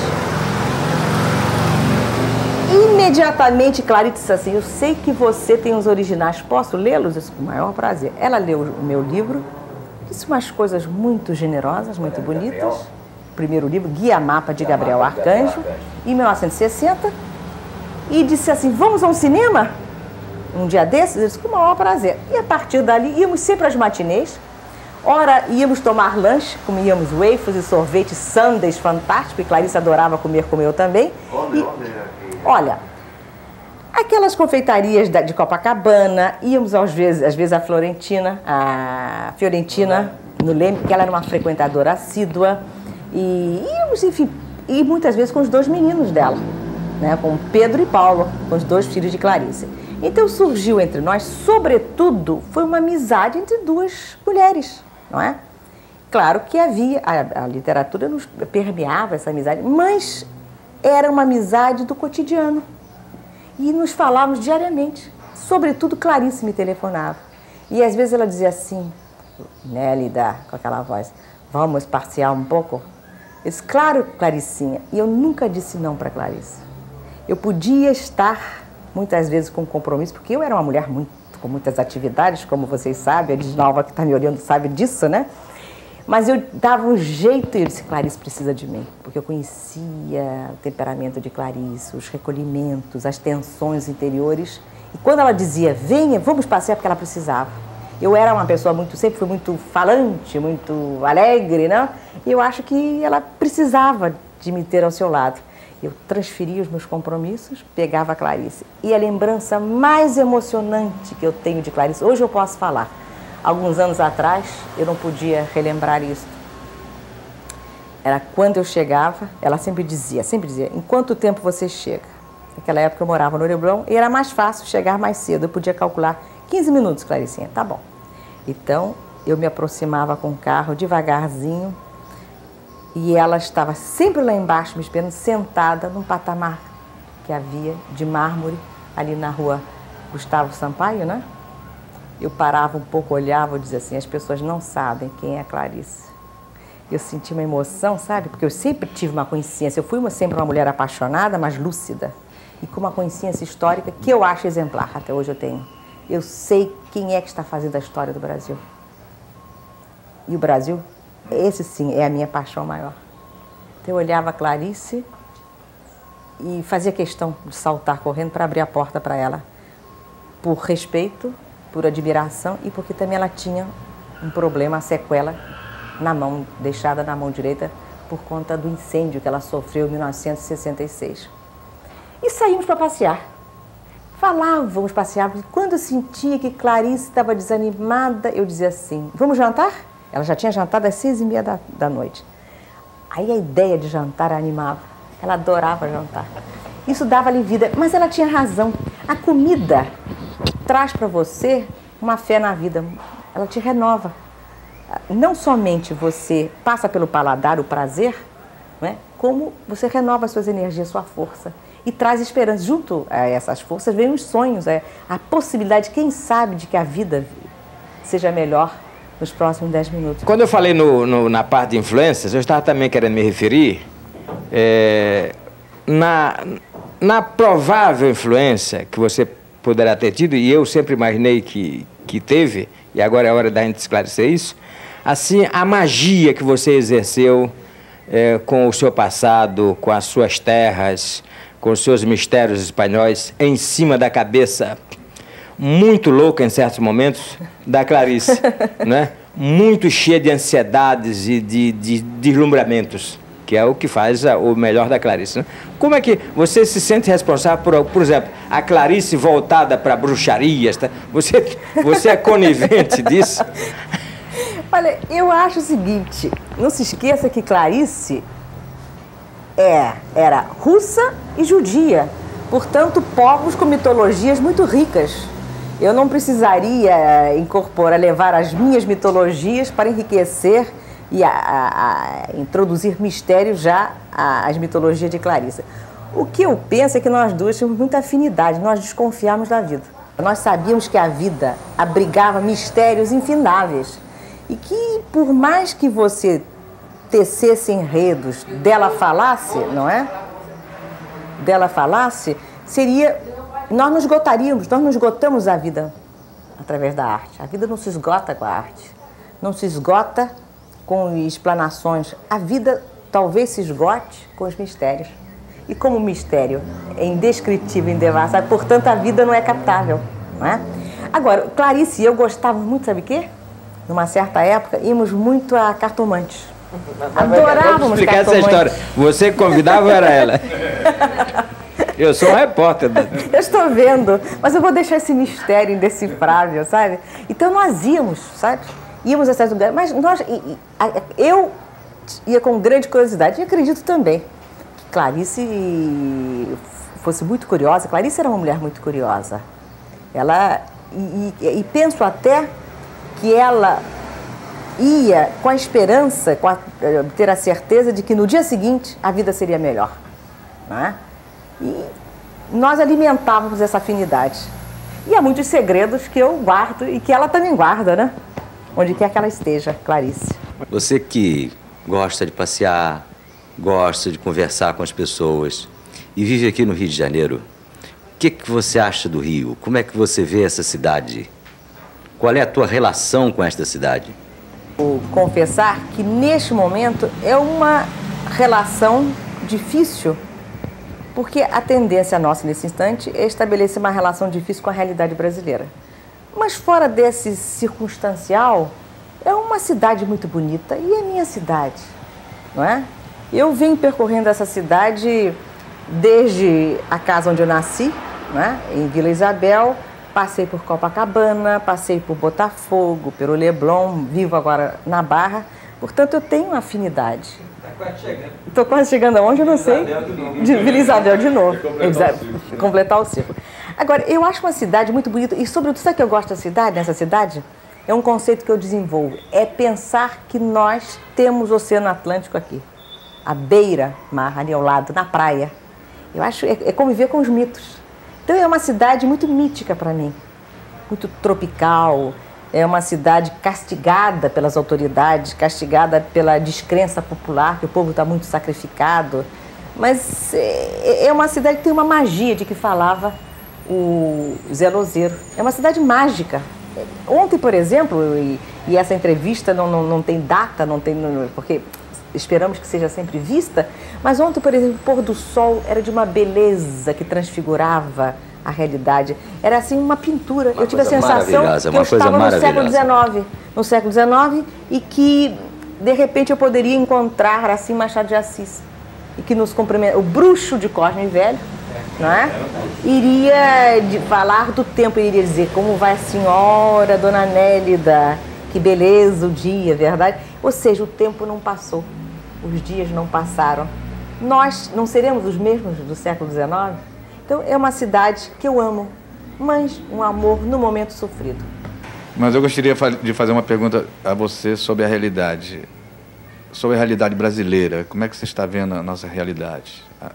Imediatamente, Clarice disse assim, eu sei que você tem os originais, posso lê-los? Isso com o maior prazer. Ela leu o meu livro, disse umas coisas muito generosas, muito bonitas. O primeiro livro, Guia Mapa de Gabriel Arcanjo, em mil novecentos e sessenta, e disse assim, vamos a um cinema? Um dia desses? Eu disse, com o maior prazer. E a partir dali, íamos sempre às matinês. Ora, íamos tomar lanche, comíamos wafers e sorvetes sundaes fantásticos, e Clarice adorava comer como eu também. Onde, e, onde era aqui? Olha, aquelas confeitarias de Copacabana, íamos às vezes, às vezes a Florentina, a Fiorentina, no Leme, porque ela era uma frequentadora assídua, e íamos, enfim, e muitas vezes com os dois meninos dela, né, com Pedro e Paulo, com os dois filhos de Clarice. Então surgiu entre nós, sobretudo, foi uma amizade entre duas mulheres, não é? Claro que havia, a, a literatura nos permeava essa amizade, mas era uma amizade do cotidiano. E nos falávamos diariamente. Sobretudo, Clarice me telefonava. E às vezes ela dizia assim, Nélida, com aquela voz, vamos passear um pouco? Eu disse, claro, Claricinha. E eu nunca disse não para Clarice. Eu podia estar, muitas vezes, com compromisso, porque eu era uma mulher muito, com muitas atividades, como vocês sabem, a Edinalva que está me olhando sabe disso, né? Mas eu dava um jeito e eu disse, Clarice precisa de mim, porque eu conhecia o temperamento de Clarice, os recolhimentos, as tensões interiores. E quando ela dizia, venha, vamos passear, porque ela precisava. Eu era uma pessoa muito, sempre fui muito falante, muito alegre, né? E eu acho que ela precisava de me ter ao seu lado. Eu transferia os meus compromissos, pegava a Clarice. E a lembrança mais emocionante que eu tenho de Clarice, hoje eu posso falar. Alguns anos atrás, eu não podia relembrar isso. Era quando eu chegava, ela sempre dizia, sempre dizia, em quanto tempo você chega? Naquela época eu morava no Leblon e era mais fácil chegar mais cedo. Eu podia calcular quinze minutos, Claricinha, tá bom. Então, eu me aproximava com o carro devagarzinho e ela estava sempre lá embaixo me esperando, sentada num patamar que havia de mármore ali na rua Gustavo Sampaio, né? Eu parava um pouco, olhava e dizia assim, as pessoas não sabem quem é a Clarice. Eu senti uma emoção, sabe? Porque eu sempre tive uma consciência, eu fui uma, sempre uma mulher apaixonada, mas lúcida. E com uma consciência histórica que eu acho exemplar, até hoje eu tenho. Eu sei quem é que está fazendo a história do Brasil. E o Brasil, esse sim, é a minha paixão maior. Então eu olhava a Clarice e fazia questão de saltar correndo para abrir a porta para ela. Por respeito, por admiração e porque também ela tinha um problema, a sequela na mão, deixada na mão direita por conta do incêndio que ela sofreu em mil novecentos e sessenta e seis. E saímos para passear. Falávamos, passeávamos. E quando eu sentia que Clarice estava desanimada, eu dizia assim, vamos jantar? Ela já tinha jantado às seis e meia da, da noite. Aí a ideia de jantar a animava. Ela adorava jantar. Isso dava-lhe vida, mas ela tinha razão. A comida traz para você uma fé na vida, ela te renova. Não somente você passa pelo paladar o prazer, não é? Como você renova as suas energias, sua força e traz esperança. Junto a essas forças vem os sonhos, é, a possibilidade, quem sabe, de que a vida seja melhor nos próximos dez minutos. Quando eu falei no, no, na parte de influências, eu estava também querendo me referir é, na, na provável influência que você poderá ter tido, e eu sempre imaginei que, que teve, e agora é hora da gente esclarecer isso, assim, a magia que você exerceu é, com o seu passado, com as suas terras, com os seus mistérios espanhóis, em cima da cabeça muito louca em certos momentos da Clarice, né? Muito cheia de ansiedades e de, de deslumbramentos, que é o que faz a, o melhor da Clarice, né? Como é que você se sente responsável por, por exemplo, a Clarice voltada para bruxarias? Tá? Você, você é conivente disso? Olha, eu acho o seguinte, não se esqueça que Clarice é, era russa e judia, portanto, povos com mitologias muito ricas. Eu não precisaria incorporar, levar as minhas mitologias para enriquecer e a, a, a introduzir mistérios já às mitologias de Clarice. O que eu penso é que nós duas tínhamos muita afinidade, nós desconfiávamos da vida. Nós sabíamos que a vida abrigava mistérios infindáveis e que, por mais que você tecesse enredos, dela falasse, não é? Dela falasse, seria... Nós nos esgotaríamos, nós nos esgotamos a vida através da arte. A vida não se esgota com a arte, não se esgota com explanações. A vida talvez se esgote com os mistérios. E como o mistério é indescritível, indevassável, portanto a vida não é captável, não é? Agora, Clarice e eu gostávamos muito, sabe o quê? Numa certa época, íamos muito a cartomantes. Adorávamos Vamos explicar cartomantes. essa história. Você que convidava ou era ela? Eu sou um repórter. Eu estou vendo, mas eu vou deixar esse mistério indecifrável, sabe? Então nós íamos, sabe? Íamos a esses lugares, mas nós, eu ia com grande curiosidade, e acredito também que Clarice fosse muito curiosa. Clarice era uma mulher muito curiosa. Ela, e, e, e penso até que ela ia com a esperança, com a, ter a certeza de que no dia seguinte a vida seria melhor, não é? E nós alimentávamos essa afinidade. E há muitos segredos que eu guardo e que ela também guarda, né? Onde quer que ela esteja, Clarice. Você que gosta de passear, gosta de conversar com as pessoas e vive aqui no Rio de Janeiro, o que, que você acha do Rio? Como é que você vê essa cidade? Qual é a tua relação com esta cidade? Vou confessar que neste momento é uma relação difícil, porque a tendência nossa nesse instante é estabelecer uma relação difícil com a realidade brasileira. Mas fora desse circunstancial, é uma cidade muito bonita e é minha cidade, não é? Eu venho percorrendo essa cidade desde a casa onde eu nasci, não é? Em Vila Isabel, passei por Copacabana, passei por Botafogo, pelo Leblon, vivo agora na Barra, portanto eu tenho uma afinidade. Está quase chegando. Estou quase chegando aonde? Eu não sei. De Vila Isabel de novo. Completar, o completar o ciclo. Agora, eu acho uma cidade muito bonita e, sobretudo, sabe o que eu gosto da cidade, nessa cidade? É um conceito que eu desenvolvo. É pensar que nós temos o Oceano Atlântico aqui. À beira-mar, ali ao lado, na praia. Eu acho, é, é conviver com os mitos. Então, é uma cidade muito mítica para mim. Muito tropical. É uma cidade castigada pelas autoridades, castigada pela descrença popular, que o povo está muito sacrificado. Mas é uma cidade que tem uma magia de que falava o Zé Lozeiro. É uma cidade mágica. Ontem, por exemplo, e, e essa entrevista não, não, não tem data, não tem, não, porque esperamos que seja sempre vista, mas ontem, por exemplo, o pôr do sol era de uma beleza que transfigurava a realidade. Era assim uma pintura. Uma eu tive a sensação que uma eu coisa estava no século maravilhosa. dezenove, no século dezenove, e que de repente eu poderia encontrar assim Machado de Assis e que nos cumprimenta, o bruxo de Cosme Velho, não é? Iria de, falar do tempo, iria dizer como vai a senhora, dona Nélida, que beleza o dia, verdade? Ou seja, o tempo não passou, os dias não passaram. Nós não seremos os mesmos do século dezenove? Então, é uma cidade que eu amo, mas um amor no momento sofrido. Mas eu gostaria de fazer uma pergunta a você sobre a realidade, sobre a realidade brasileira. Como é que você está vendo a nossa realidade? A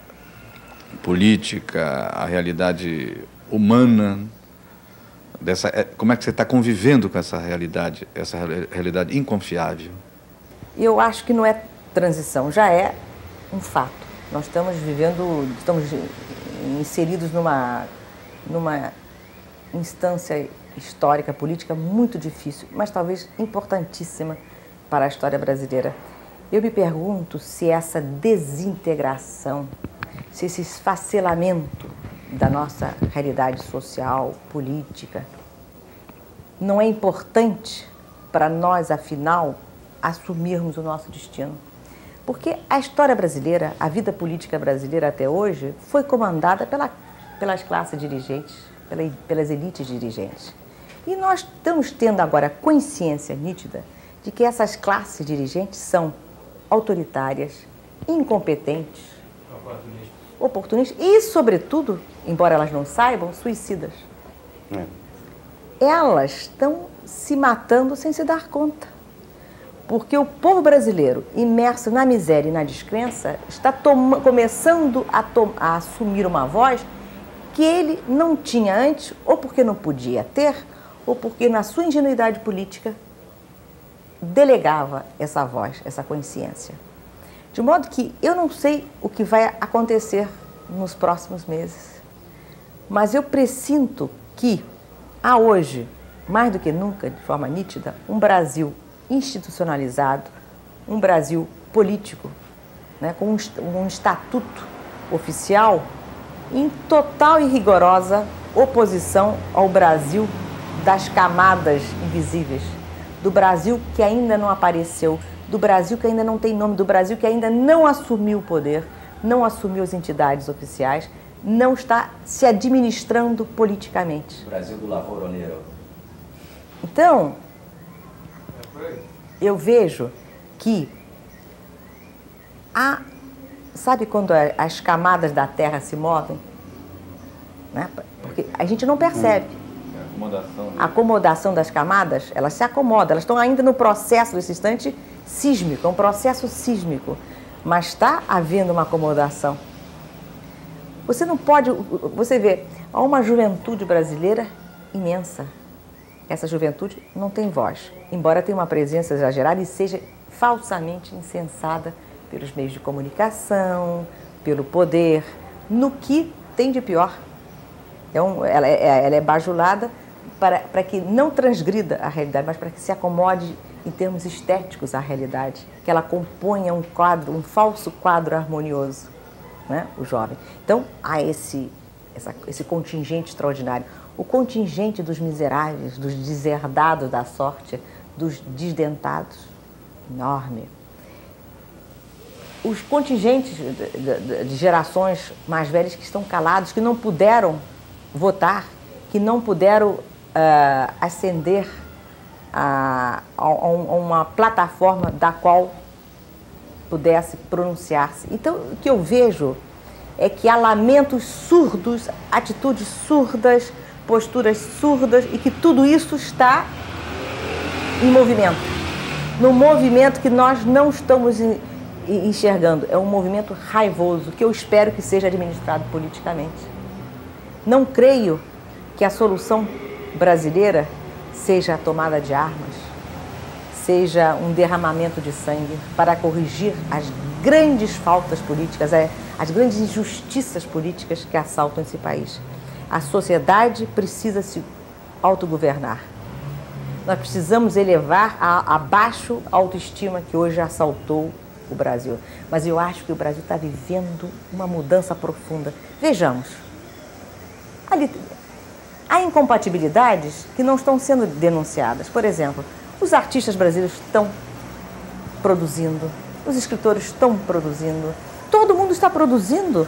política, a realidade humana, dessa, como é que você está convivendo com essa realidade, essa realidade inconfiável? Eu acho que não é transição, já é um fato. Nós estamos vivendo, estamos inseridos numa, numa instância histórica, política muito difícil, mas talvez importantíssima para a história brasileira. Eu me pergunto se essa desintegração, se esse esfacelamento da nossa realidade social, política, não é importante para nós, afinal, assumirmos o nosso destino. Porque a história brasileira, a vida política brasileira até hoje, foi comandada pela, pelas classes dirigentes, pela, pelas elites dirigentes. E nós estamos tendo agora consciência nítida de de que essas classes dirigentes são autoritárias, incompetentes, oportunistas, oportunistas e, sobretudo, embora elas não saibam, suicidas. É. Elas estão se matando sem se dar conta. Porque o povo brasileiro, imerso na miséria e na descrença, está começando a, a assumir uma voz que ele não tinha antes, ou porque não podia ter, ou porque, na sua ingenuidade política, delegava essa voz, essa consciência. De modo que eu não sei o que vai acontecer nos próximos meses, mas eu pressinto que há hoje, mais do que nunca, de forma nítida, um Brasil institucionalizado, um Brasil político, né, com um, um estatuto oficial em total e rigorosa oposição ao Brasil das camadas invisíveis, do Brasil que ainda não apareceu, do Brasil que ainda não tem nome, do Brasil que ainda não assumiu o poder, não assumiu as entidades oficiais, não está se administrando politicamente. Brasil do lavouroneiro. Então, eu vejo que há, sabe quando as camadas da Terra se movem? Né? Porque a gente não percebe. Acomodação. A acomodação das camadas, elas se acomodam, elas estão ainda no processo, nesse instante, sísmico, é um processo sísmico, mas está havendo uma acomodação. Você não pode, você vê, há uma juventude brasileira imensa. Essa juventude não tem voz, embora tenha uma presença exagerada e seja falsamente incensada pelos meios de comunicação, pelo poder, no que tem de pior. É um, ela, é, ela é bajulada para, para que não transgrida a realidade, mas para que se acomode em termos estéticos à realidade, que ela componha um quadro, um falso quadro harmonioso, né, o jovem. Então, há esse, essa, esse contingente extraordinário. O contingente dos miseráveis, dos deserdados da sorte, dos desdentados, enorme. Os contingentes de, de, de gerações mais velhas que estão calados, que não puderam votar, que não puderam uh, ascender a, a, a uma plataforma da qual pudesse pronunciar-se. Então, o que eu vejo é que há lamentos surdos, atitudes surdas, posturas surdas, e que tudo isso está em movimento. Num movimento que nós não estamos enxergando. É um movimento raivoso, que eu espero que seja administrado politicamente. Não creio que a solução brasileira seja a tomada de armas, seja um derramamento de sangue para corrigir as grandes faltas políticas, as grandes injustiças políticas que assaltam esse país. A sociedade precisa se autogovernar. Nós precisamos elevar a, abaixo a autoestima que hoje assaltou o Brasil. Mas eu acho que o Brasil está vivendo uma mudança profunda. Vejamos, ali, há incompatibilidades que não estão sendo denunciadas. Por exemplo, os artistas brasileiros estão produzindo, os escritores estão produzindo, todo mundo está produzindo.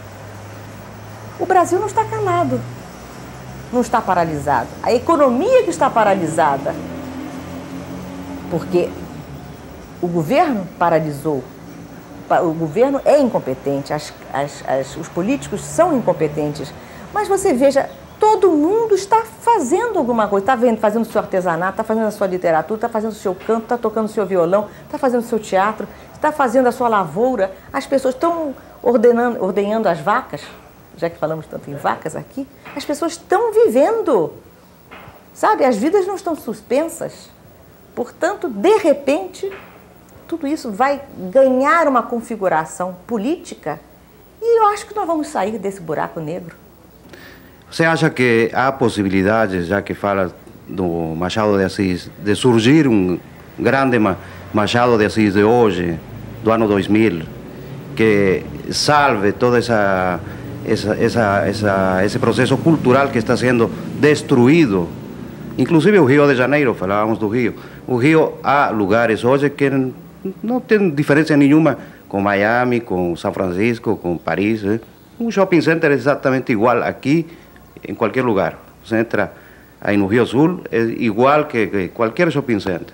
O Brasil não está calado, não está paralisado. A economia que está paralisada, porque o governo paralisou, o governo é incompetente, as, as, as, os políticos são incompetentes, mas você veja, todo mundo está fazendo alguma coisa, está fazendo o seu artesanato, está fazendo a sua literatura, está fazendo o seu canto, está tocando o seu violão, está fazendo o seu teatro, está fazendo a sua lavoura, as pessoas estão ordenando, ordenhando as vacas, já que falamos tanto em vacas aqui, as pessoas estão vivendo, sabe? As vidas não estão suspensas. Portanto, de repente, tudo isso vai ganhar uma configuração política e eu acho que nós vamos sair desse buraco negro. Você acha que há possibilidades, já que fala do Machado de Assis, de surgir um grande Machado de Assis de hoje, do ano dois mil, que salve toda essa... Esa, esa, esa, esse processo cultural que está sendo destruído, inclusive o Rio de Janeiro, falávamos do Rio. O Rio, há lugares hoje que não tem diferença nenhuma com Miami, com São Francisco, com Paris. Né? Um shopping center é exatamente igual aqui, em qualquer lugar. Você entra aí no Rio Sul, é igual que, que qualquer shopping center.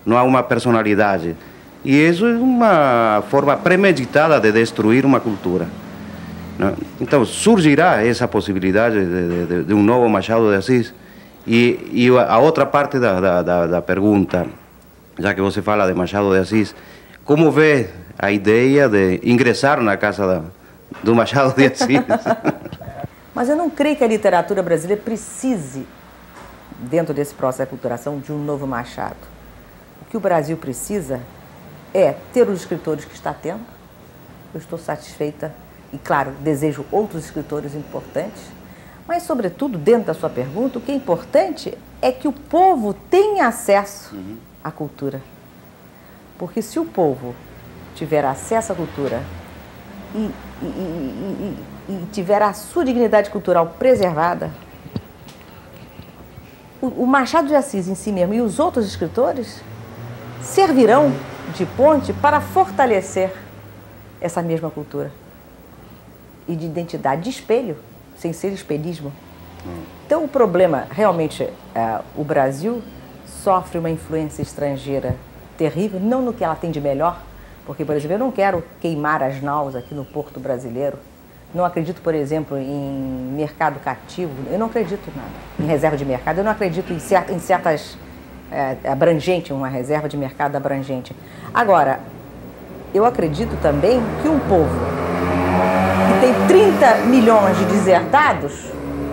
não há uma personalidade. E isso é uma forma premeditada de destruir uma cultura. Não? Então, surgirá essa possibilidade de, de, de um novo Machado de Assis. E, e a outra parte da, da, da, da pergunta, já que você fala de Machado de Assis, como vê a ideia de ingressar na casa da, do Machado de Assis? Mas eu não creio que a literatura brasileira precise, dentro desse processo de aculturação, de um novo Machado. O que o Brasil precisa é ter os escritores que está tendo. Eu estou satisfeita e, claro, desejo outros escritores importantes. Mas, sobretudo, dentro da sua pergunta, o que é importante é que o povo tenha acesso uhum. à cultura. Porque se o povo tiver acesso à cultura e, e, e, e, e tiver a sua dignidade cultural preservada, o, o Machado de Assis em si mesmo e os outros escritores servirão de ponte para fortalecer essa mesma cultura e de identidade, de espelho, sem ser espelhismo. Então, o problema, realmente, é, o Brasil sofre uma influência estrangeira terrível, não no que ela tem de melhor, porque, por exemplo, eu não quero queimar as naus aqui no porto brasileiro, não acredito, por exemplo, em mercado cativo, eu não acredito nada, em reserva de mercado, eu não acredito em, cer em certas, é, abrangente, uma reserva de mercado abrangente. Agora, eu acredito também que um povo que tem trinta milhões de deserdados,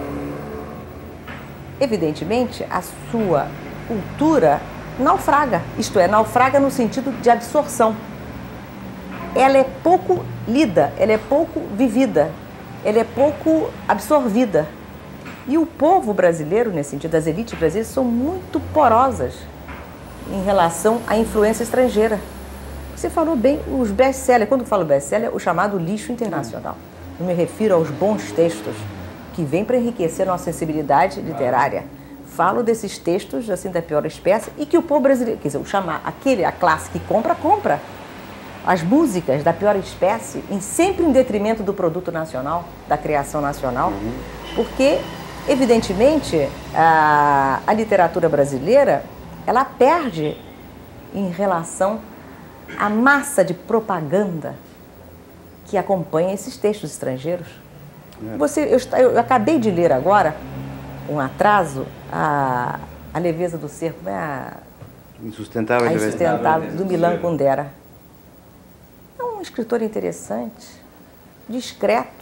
evidentemente, a sua cultura naufraga, isto é, naufraga no sentido de absorção. Ela é pouco lida, ela é pouco vivida, ela é pouco absorvida. E o povo brasileiro, nesse sentido, as elites brasileiras, são muito porosas em relação à influência estrangeira. Você falou bem, os best-sellers, quando eu falo best-seller, o chamado lixo internacional. Eu me refiro aos bons textos que vêm para enriquecer a nossa sensibilidade literária. Falo desses textos, assim, da pior espécie, e que o povo brasileiro, quer dizer, o chamar, aquele, a classe que compra, compra. As músicas da pior espécie, em, sempre em detrimento do produto nacional, da criação nacional, uhum. porque, evidentemente, a, a literatura brasileira, ela perde em relação à massa de propaganda que acompanha esses textos estrangeiros. É. Você, eu, eu acabei de ler agora, um atraso, a, a leveza do ser, como é a... Insustentável, a insustentável do Milan Kundera. É um escritor interessante, discreto,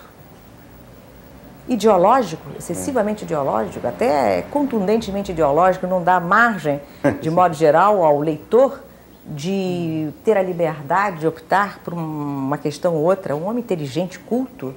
ideológico, excessivamente ideológico, até contundentemente ideológico, não dá margem, de modo geral, ao leitor de ter a liberdade de optar por uma questão ou outra. Um homem inteligente, culto,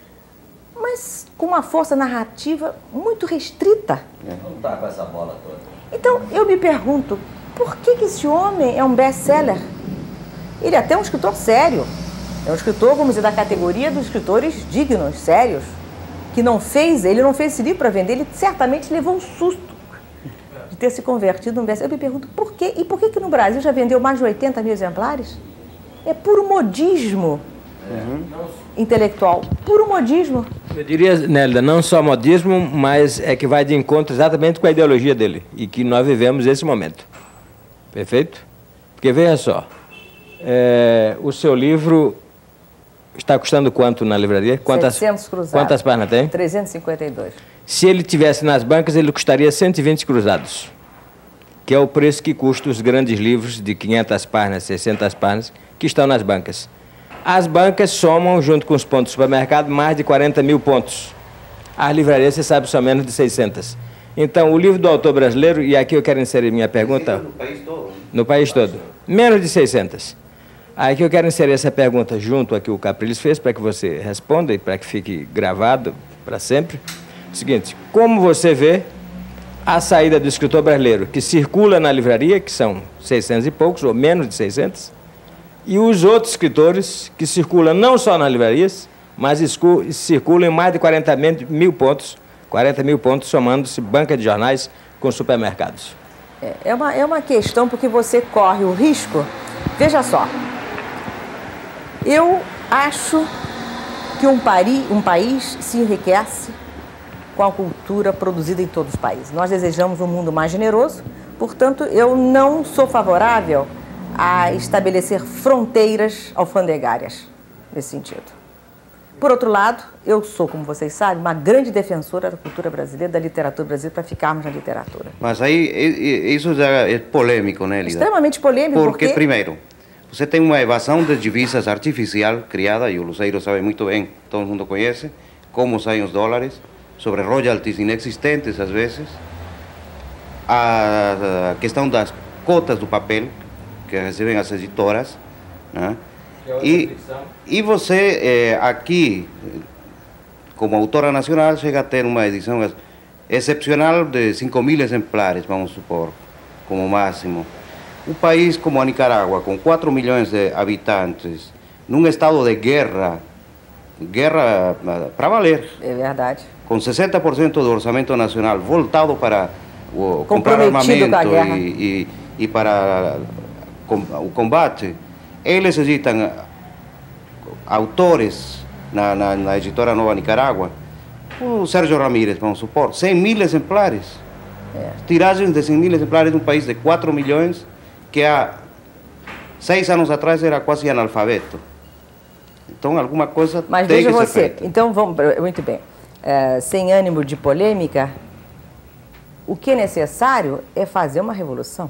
mas com uma força narrativa muito restrita. Não está com essa bola toda. Então, eu me pergunto, por que que esse homem é um best-seller? Ele é até um escritor sério. É um escritor, vamos dizer, da categoria dos escritores dignos, sérios, que não fez, ele não fez esse livro para vender, ele certamente levou um susto de ter se convertido num best-seller. Eu me pergunto, por quê? E por que que no Brasil já vendeu mais de oitenta mil exemplares? É puro modismo uhum. intelectual, puro modismo. Eu diria, Nélida, não só modismo, mas é que vai de encontro exatamente com a ideologia dele, e que nós vivemos esse momento. Perfeito? Porque veja só, é, o seu livro está custando quanto na livraria? Quantas, setecentos cruzados. Quantas páginas tem? trezentos e cinquenta e dois. Se ele tivesse nas bancas, ele custaria cento e vinte cruzados, que é o preço que custa os grandes livros de quinhentas páginas, seiscentas páginas, que estão nas bancas. As bancas somam, junto com os pontos do supermercado, mais de quarenta mil pontos. As livrarias, você sabe, são menos de seiscentas. Então, o livro do autor brasileiro, e aqui eu quero inserir minha pergunta... No país todo. No país todo. Menos de seiscentas. Aqui eu quero inserir essa pergunta junto a que o Capriles fez, para que você responda e para que fique gravado para sempre. O seguinte, como você vê a saída do escritor brasileiro que circula na livraria, que são seiscentos e poucos, ou menos de seiscentos, e os outros escritores que circulam não só nas livrarias, mas circulam em mais de quarenta mil pontos, quarenta mil pontos somando-se banca de jornais com supermercados. É uma, é uma questão porque você corre o risco. Veja só, eu acho que um, pari, um país se enriquece com a cultura produzida em todos os países. Nós desejamos um mundo mais generoso, Portanto, eu não sou favorável a estabelecer fronteiras alfandegárias nesse sentido. Por outro lado, eu sou, como vocês sabem, uma grande defensora da cultura brasileira, da literatura brasileira, para ficarmos na literatura. Mas aí isso já é polêmico, né, Lida? Extremamente polêmico, porque... porque... primeiro, você tem uma evasão de divisas artificial criada, e o Luceiro sabe muito bem, todo mundo conhece, como saem os dólares, sobre royalties inexistentes às vezes, a questão das cotas do papel que recebem as editoras, né? E, e você eh, aqui, como autora nacional, chega a ter uma edição excepcional de cinco mil exemplares, vamos supor, como máximo. Um país como a Nicarágua, com quatro milhões de habitantes, num estado de guerra, guerra para valer. É verdade. Com sessenta por cento do orçamento nacional voltado para o, comprar armamento e, e, e para com, o combate, eles necessitam autores na, na, na editora Nova Nicarágua. O Sérgio Ramírez, vamos supor, cem mil exemplares. É. Tiragens de cem mil exemplares de um país de quatro milhões, que há seis anos atrás era quase analfabeto. Então, alguma coisa Mas tem veja que você, ser feita. Então, vamos, muito bem. É, sem ânimo de polêmica, o que é necessário é fazer uma revolução.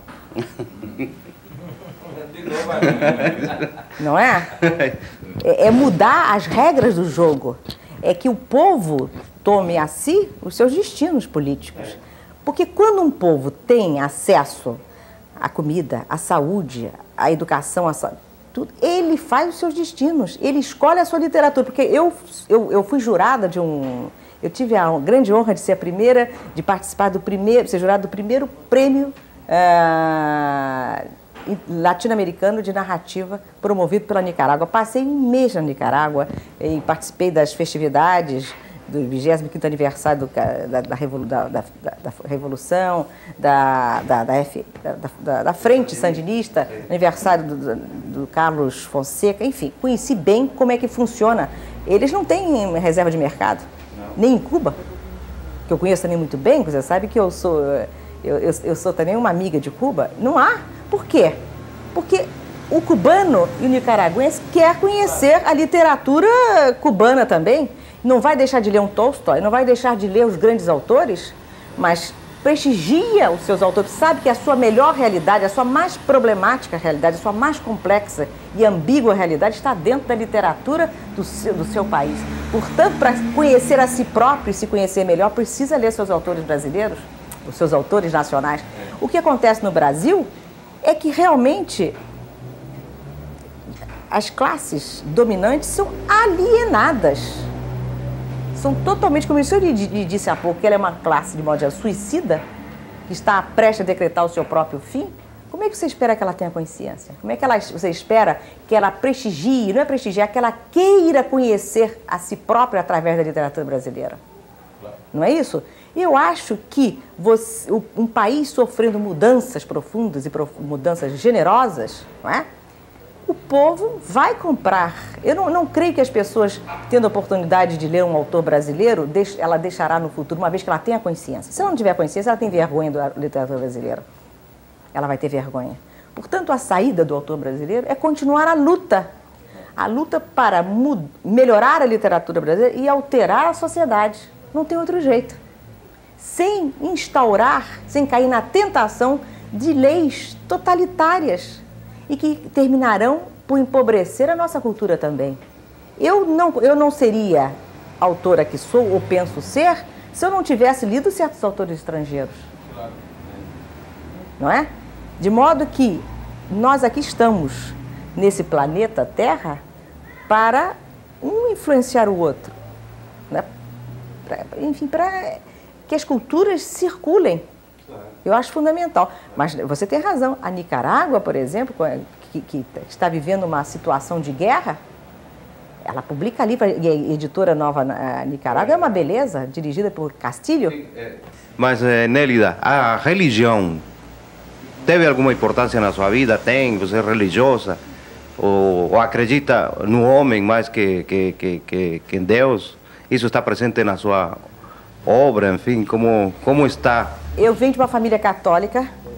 Não é? é? É mudar as regras do jogo. É que o povo tome a si os seus destinos políticos. Porque quando um povo tem acesso à comida, à saúde, à educação, à sa... tudo, ele faz os seus destinos, ele escolhe a sua literatura. Porque eu, eu, eu fui jurada de um... Eu tive a grande honra de ser a primeira, de participar do primeiro, ser jurada do primeiro prêmio uh, latino-americano de narrativa promovido pela Nicarágua. Passei um mês na Nicarágua e participei das festividades do vigésimo quinto aniversário do, da, da, revolu, da, da, da Revolução, da, da, da, F, da, da Frente Sandinista, aniversário do, do, do Carlos Fonseca, enfim, conheci bem como é que funciona. Eles não têm reserva de mercado, nem em Cuba, que eu conheço também muito bem, você sabe que eu sou, eu, eu, eu sou também uma amiga de Cuba, não há. Por quê? Porque o cubano e o nicaragüense quer conhecer a literatura cubana também. Não vai deixar de ler um Tolstói, não vai deixar de ler os grandes autores, mas prestigia os seus autores, sabe que a sua melhor realidade, a sua mais problemática realidade, a sua mais complexa e ambígua realidade está dentro da literatura do seu, do seu país. Portanto, para conhecer a si próprio e se conhecer melhor, precisa ler seus autores brasileiros, os seus autores nacionais. O que acontece no Brasil é que realmente as classes dominantes são alienadas. São totalmente, como o senhor lhe disse há pouco, que ela é uma classe, de modo geral, suicida, que está prestes a decretar o seu próprio fim. Como é que você espera que ela tenha consciência? Como é que ela, você espera que ela prestigie, não é prestigiar, que ela queira conhecer a si própria através da literatura brasileira? Não é isso? Eu acho que você, um país sofrendo mudanças profundas e mudanças generosas, não é? O povo vai comprar. Eu não, não creio que as pessoas, tendo a oportunidade de ler um autor brasileiro, ela deixará no futuro, uma vez que ela tenha consciência. Se ela não tiver consciência, ela tem vergonha da literatura brasileira. Ela vai ter vergonha. Portanto, a saída do autor brasileiro é continuar a luta. A luta para melhorar a literatura brasileira e alterar a sociedade. Não tem outro jeito. Sem instaurar, sem cair na tentação de leis totalitárias e que terminarão por empobrecer a nossa cultura também. Eu não, eu não seria autora que sou ou penso ser se eu não tivesse lido certos autores estrangeiros. Não é? De modo que nós aqui estamos nesse planeta Terra para um influenciar o outro. Né? Pra, enfim, para que as culturas circulem. Eu acho fundamental. Mas você tem razão. A Nicarágua, por exemplo, que, que está vivendo uma situação de guerra, ela publica livro, e a editora Nova Nicarágua é uma beleza, dirigida por Castilho. Mas, Nélida, a religião teve alguma importância na sua vida? Tem? Você é religiosa? Ou, ou acredita no homem mais que, que, que, que, que em Deus? Isso está presente na sua obra, enfim, como, como está? Eu venho de uma família católica,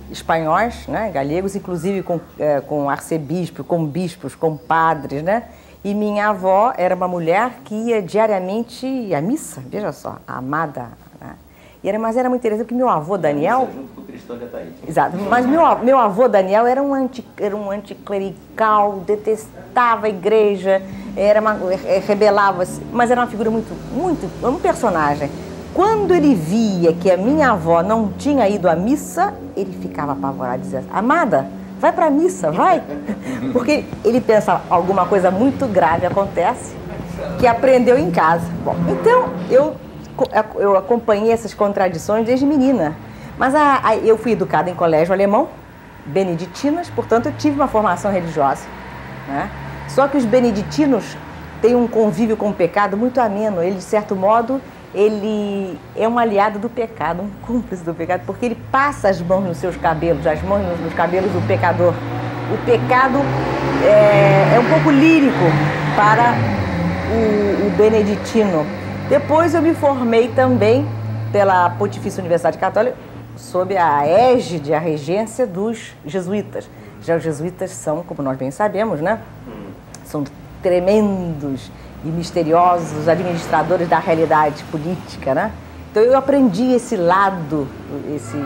espanhóis, né, galegos, inclusive com, é, com arcebispos, com bispos, com padres, né? E minha avó era uma mulher que ia diariamente à missa, veja só, a amada. Né? E era, mas era muito interessante, porque meu avô Daniel... Junto com o cristão de Ataíde. Exato, mas meu, meu avô Daniel era um, anti, era um anticlerical, detestava a igreja, era uma, rebelava-se, mas era uma figura muito, muito, um personagem. Quando ele via que a minha avó não tinha ido à missa, ele ficava apavorado, dizia, amada, vai para a missa, vai. Porque ele pensava, alguma coisa muito grave acontece, que aprendeu em casa. Bom, então eu, eu acompanhei essas contradições desde menina. Mas a, a, eu fui educada em colégio alemão, beneditinas, portanto eu tive uma formação religiosa. Né? Só que os beneditinos têm um convívio com o pecado muito ameno. Ele, de certo modo, ele é um aliado do pecado, um cúmplice do pecado, porque ele passa as mãos nos seus cabelos, as mãos nos cabelos do pecador. O pecado é, é um pouco lírico para o, o beneditino. Depois eu me formei também pela Pontifícia Universidade Católica, sob a égide, a regência dos jesuítas. Já os jesuítas são, como nós bem sabemos, né? São tremendos e misteriosos administradores da realidade política, né? Então eu aprendi esse lado, esse,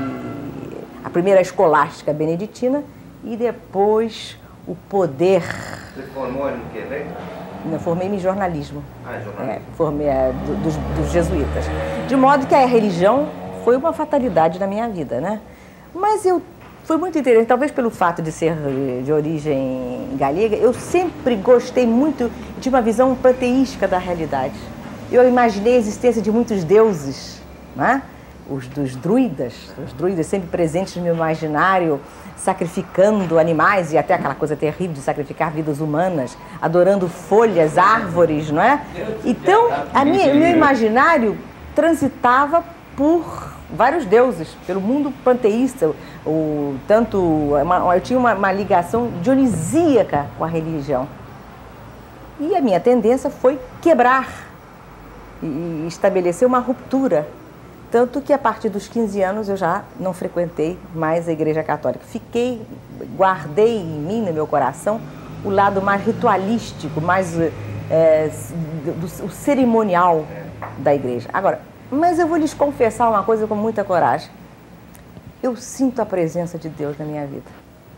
a primeira escolástica beneditina e depois o poder. Você formou em que, né? Eu formei-me em jornalismo. Ah, jornalismo. É, formei é, do, dos, dos jesuítas. De modo que a religião foi uma fatalidade na minha vida, né? Mas eu foi muito interessante, talvez pelo fato de ser de origem galega, eu sempre gostei muito de uma visão panteística da realidade. Eu imaginei a existência de muitos deuses, né? Os dos druidas, os druidas sempre presentes no meu imaginário, sacrificando animais e até aquela coisa terrível de sacrificar vidas humanas, adorando folhas, árvores, não é? Então, a minha, o meu imaginário transitava por vários deuses, pelo mundo panteísta, o, tanto, uma, eu tinha uma, uma ligação dionisíaca com a religião. E a minha tendência foi quebrar e, e estabelecer uma ruptura. Tanto que a partir dos quinze anos eu já não frequentei mais a Igreja Católica. Fiquei, guardei em mim, no meu coração, o lado mais ritualístico, mais é, do, do, o cerimonial da Igreja. Agora, mas eu vou lhes confessar uma coisa com muita coragem. Eu sinto a presença de Deus na minha vida.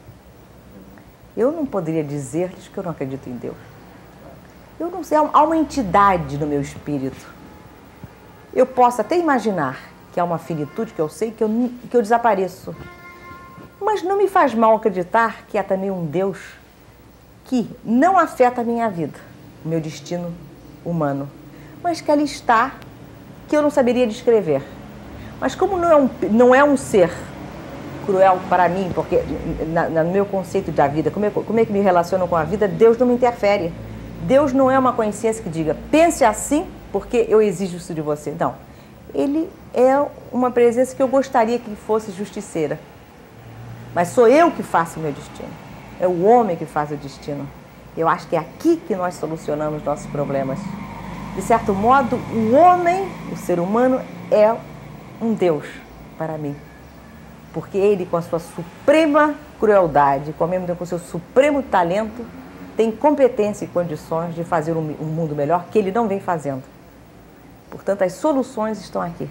Eu não poderia dizer-lhes que eu não acredito em Deus. Eu não sei, há uma entidade no meu espírito. Eu posso até imaginar que há uma finitude, que eu sei que eu, que eu desapareço. Mas não me faz mal acreditar que há também um Deus que não afeta a minha vida, o meu destino humano, mas que ali está, que eu não saberia descrever. Mas como não é um, não é um ser cruel para mim, porque na, no meu conceito da vida, como é, como é que me relaciono com a vida, Deus não me interfere. Deus não é uma consciência que diga, pense assim, porque eu exijo isso de você. Não. Ele é uma presença que eu gostaria que fosse justiceira. Mas sou eu que faço o meu destino. É o homem que faz o destino. Eu acho que é aqui que nós solucionamos nossos problemas. De certo modo, o homem, o ser humano, é um Deus para mim. Porque ele, com a sua suprema crueldade, com o seu supremo talento, tem competência e condições de fazer um mundo melhor que ele não vem fazendo. Portanto, as soluções estão aqui.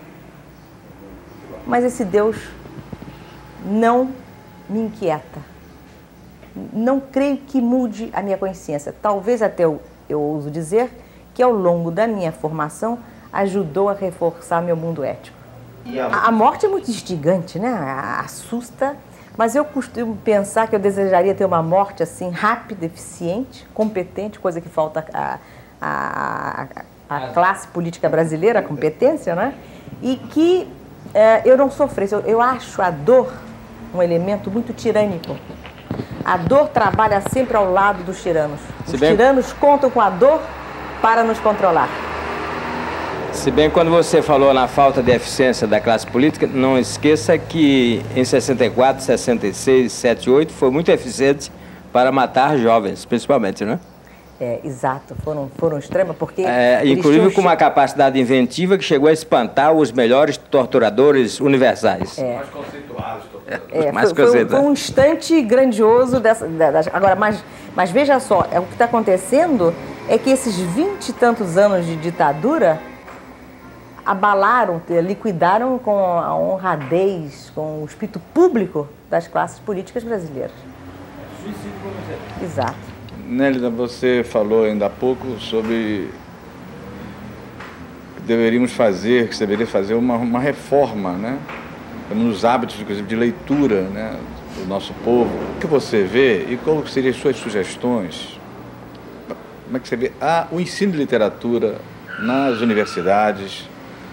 Mas esse Deus não me inquieta. Não creio que mude a minha consciência. Talvez até eu, eu ouso dizer que ao longo da minha formação ajudou a reforçar meu mundo ético. A, a morte é muito instigante, né? Assusta, mas eu costumo pensar que eu desejaria ter uma morte assim rápida, eficiente, competente, coisa que falta a, a, a, a classe política brasileira, a competência, né? E que é, eu não sofresse. Eu, eu acho a dor um elemento muito tirânico. A dor trabalha sempre ao lado dos tiranos. Os bem... tiranos contam com a dor para nos controlar. Se bem quando você falou na falta de eficiência da classe política, não esqueça que em sessenta e quatro, sessenta e seis, setenta e oito foi muito eficiente para matar jovens, principalmente, né? É, exato, foram, foram extremas, porque... É, inclusive com uma capacidade inventiva que chegou a espantar os melhores torturadores universais. É. Mais conceituados. É, mais foi, foi, coisa. foi um instante grandioso dessa. Da, das, agora, mas, mas veja só, é, o que está acontecendo é que esses vinte e tantos anos de ditadura abalaram, liquidaram com a honradez, com o espírito público das classes políticas brasileiras. Suicídio para você. Exato. Nélida, você falou ainda há pouco sobre que deveríamos fazer, que você deveria fazer uma, uma reforma, né? Nos hábitos, inclusive, de leitura, né, do nosso povo. O que você vê e quais seriam as suas sugestões? Como é que você vê ah, o ensino de literatura nas universidades,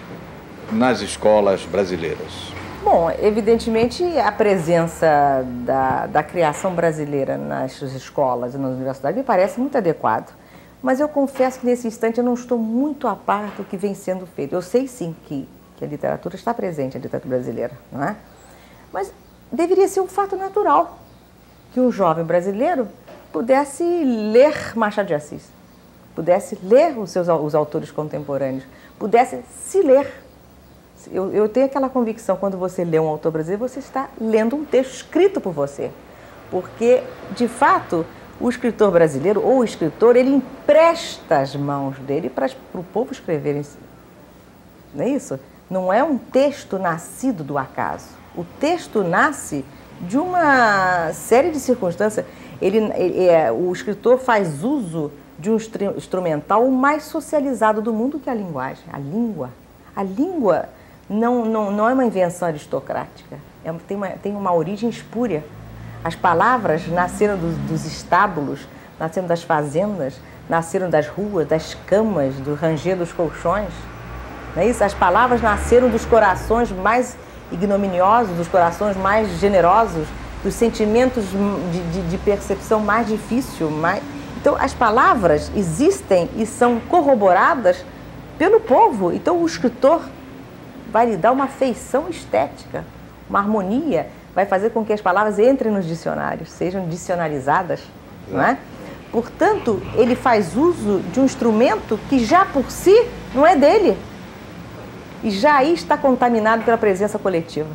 nas escolas brasileiras? Bom, evidentemente a presença da, da criação brasileira nas escolas e nas universidades me parece muito adequado. Mas eu confesso que nesse instante eu não estou muito a par do que vem sendo feito. Eu sei sim que, que a literatura está presente, a literatura brasileira, não é? Mas deveria ser um fato natural que um jovem brasileiro pudesse ler Machado de Assis, pudesse ler os seus os autores contemporâneos, pudesse se ler. Eu, eu tenho aquela convicção, quando você lê um autor brasileiro, você está lendo um texto escrito por você. Porque, de fato, o escritor brasileiro, ou o escritor, ele empresta as mãos dele para o povo escrever em si. Não é isso? Não é um texto nascido do acaso. O texto nasce de uma série de circunstâncias. Ele, ele, é, o escritor faz uso de um instrumental mais socializado do mundo, que é a linguagem, a língua. A língua não, não, não é uma invenção aristocrática, é, tem, uma, tem uma origem espúria. As palavras nasceram do, dos estábulos, nasceram das fazendas, nasceram das ruas, das camas, do ranger dos colchões. Não é isso? As palavras nasceram dos corações mais ignominiosos, dos corações mais generosos, dos sentimentos de, de, de percepção mais difícil. Mais... Então, as palavras existem e são corroboradas pelo povo. Então, o escritor vai lhe dar uma feição estética, uma harmonia, vai fazer com que as palavras entrem nos dicionários, sejam dicionarizadas, não é? Portanto, ele faz uso de um instrumento que já por si não é dele e já aí está contaminado pela presença coletiva.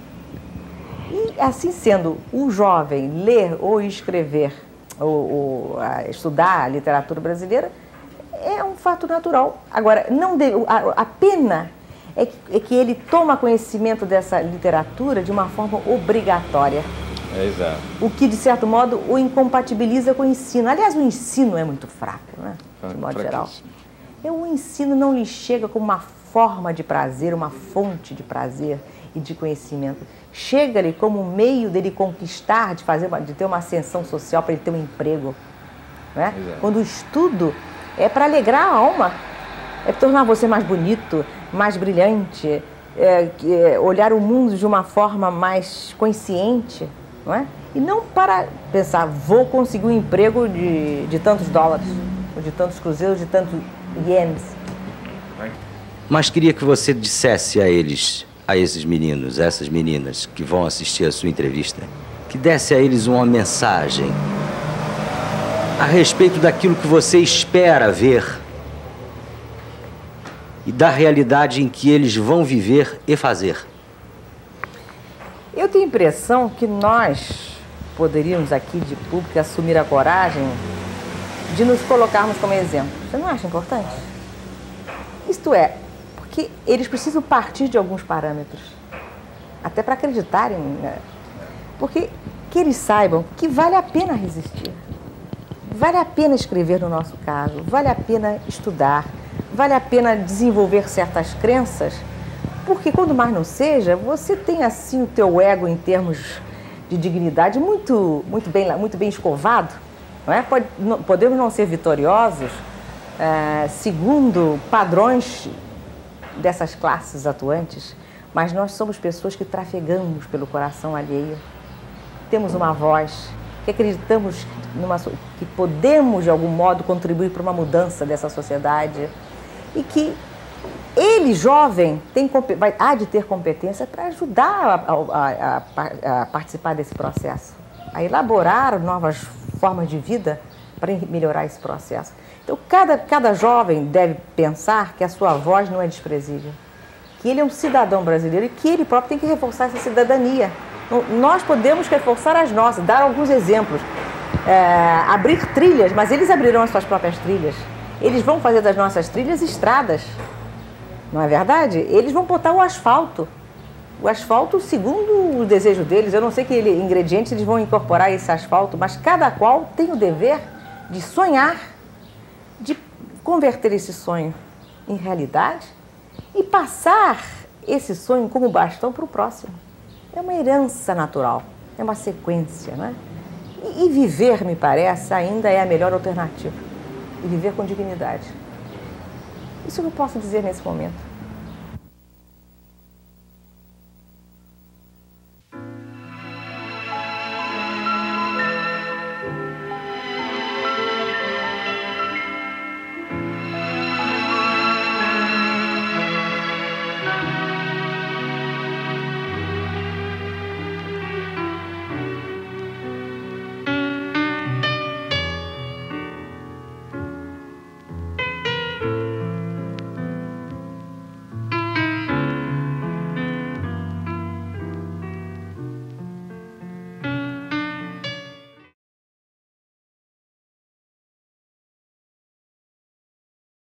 E assim sendo, o jovem ler ou escrever ou, ou a, estudar a literatura brasileira é um fato natural. Agora, não de, a, a pena é que, é que ele toma conhecimento dessa literatura de uma forma obrigatória. É, exato. O que, de certo modo, o incompatibiliza com o ensino. Aliás, o ensino é muito fraco, né? De modo geral. O ensino não lhe chega como uma forma de prazer, uma fonte de prazer e de conhecimento. Chega-lhe como um meio dele conquistar, de, fazer uma, de ter uma ascensão social, para ele ter um emprego. Né? Quando o estudo é para alegrar a alma, é para tornar você mais bonito, mais brilhante, é, é, olhar o mundo de uma forma mais consciente, não é? E não para pensar, vou conseguir um emprego de, de tantos dólares, ou de tantos cruzeiros, de tantos ienes. Mas queria que você dissesse a eles, a esses meninos, a essas meninas que vão assistir a sua entrevista, que desse a eles uma mensagem a respeito daquilo que você espera ver e da realidade em que eles vão viver e fazer. Eu tenho a impressão que nós poderíamos aqui de público assumir a coragem de nos colocarmos como exemplo. Você não acha importante? Isto é, porque eles precisam partir de alguns parâmetros, até para acreditarem, né? Porque que eles saibam que vale a pena resistir, vale a pena escrever no nosso caso, vale a pena estudar, vale a pena desenvolver certas crenças, porque quando mais não seja, você tem assim o teu ego em termos de dignidade muito, muito, bem, muito bem escovado, não é? Pode, não, podemos não ser vitoriosos é, segundo padrões dessas classes atuantes, mas nós somos pessoas que trafegamos pelo coração alheio, temos uma voz, que acreditamos numa, que podemos de algum modo contribuir para uma mudança dessa sociedade e que ele, jovem, tem, vai, há de ter competência para ajudar a, a, a, a participar desse processo, a elaborar novas formas de vida para melhorar esse processo. Então, cada, cada jovem deve pensar que a sua voz não é desprezível, que ele é um cidadão brasileiro e que ele próprio tem que reforçar essa cidadania. Nós podemos reforçar as nossas, dar alguns exemplos, é, abrir trilhas, mas eles abrirão as suas próprias trilhas. Eles vão fazer das nossas trilhas estradas, não é verdade? Eles vão botar o asfalto. O asfalto, segundo o desejo deles, eu não sei que ingredientes eles vão incorporar esse asfalto, mas cada qual tem o dever de sonhar, de converter esse sonho em realidade e passar esse sonho como bastão para o próximo. É uma herança natural, é uma sequência, não é? E, e viver, me parece, ainda é a melhor alternativa. E viver com dignidade. Isso que eu posso dizer nesse momento.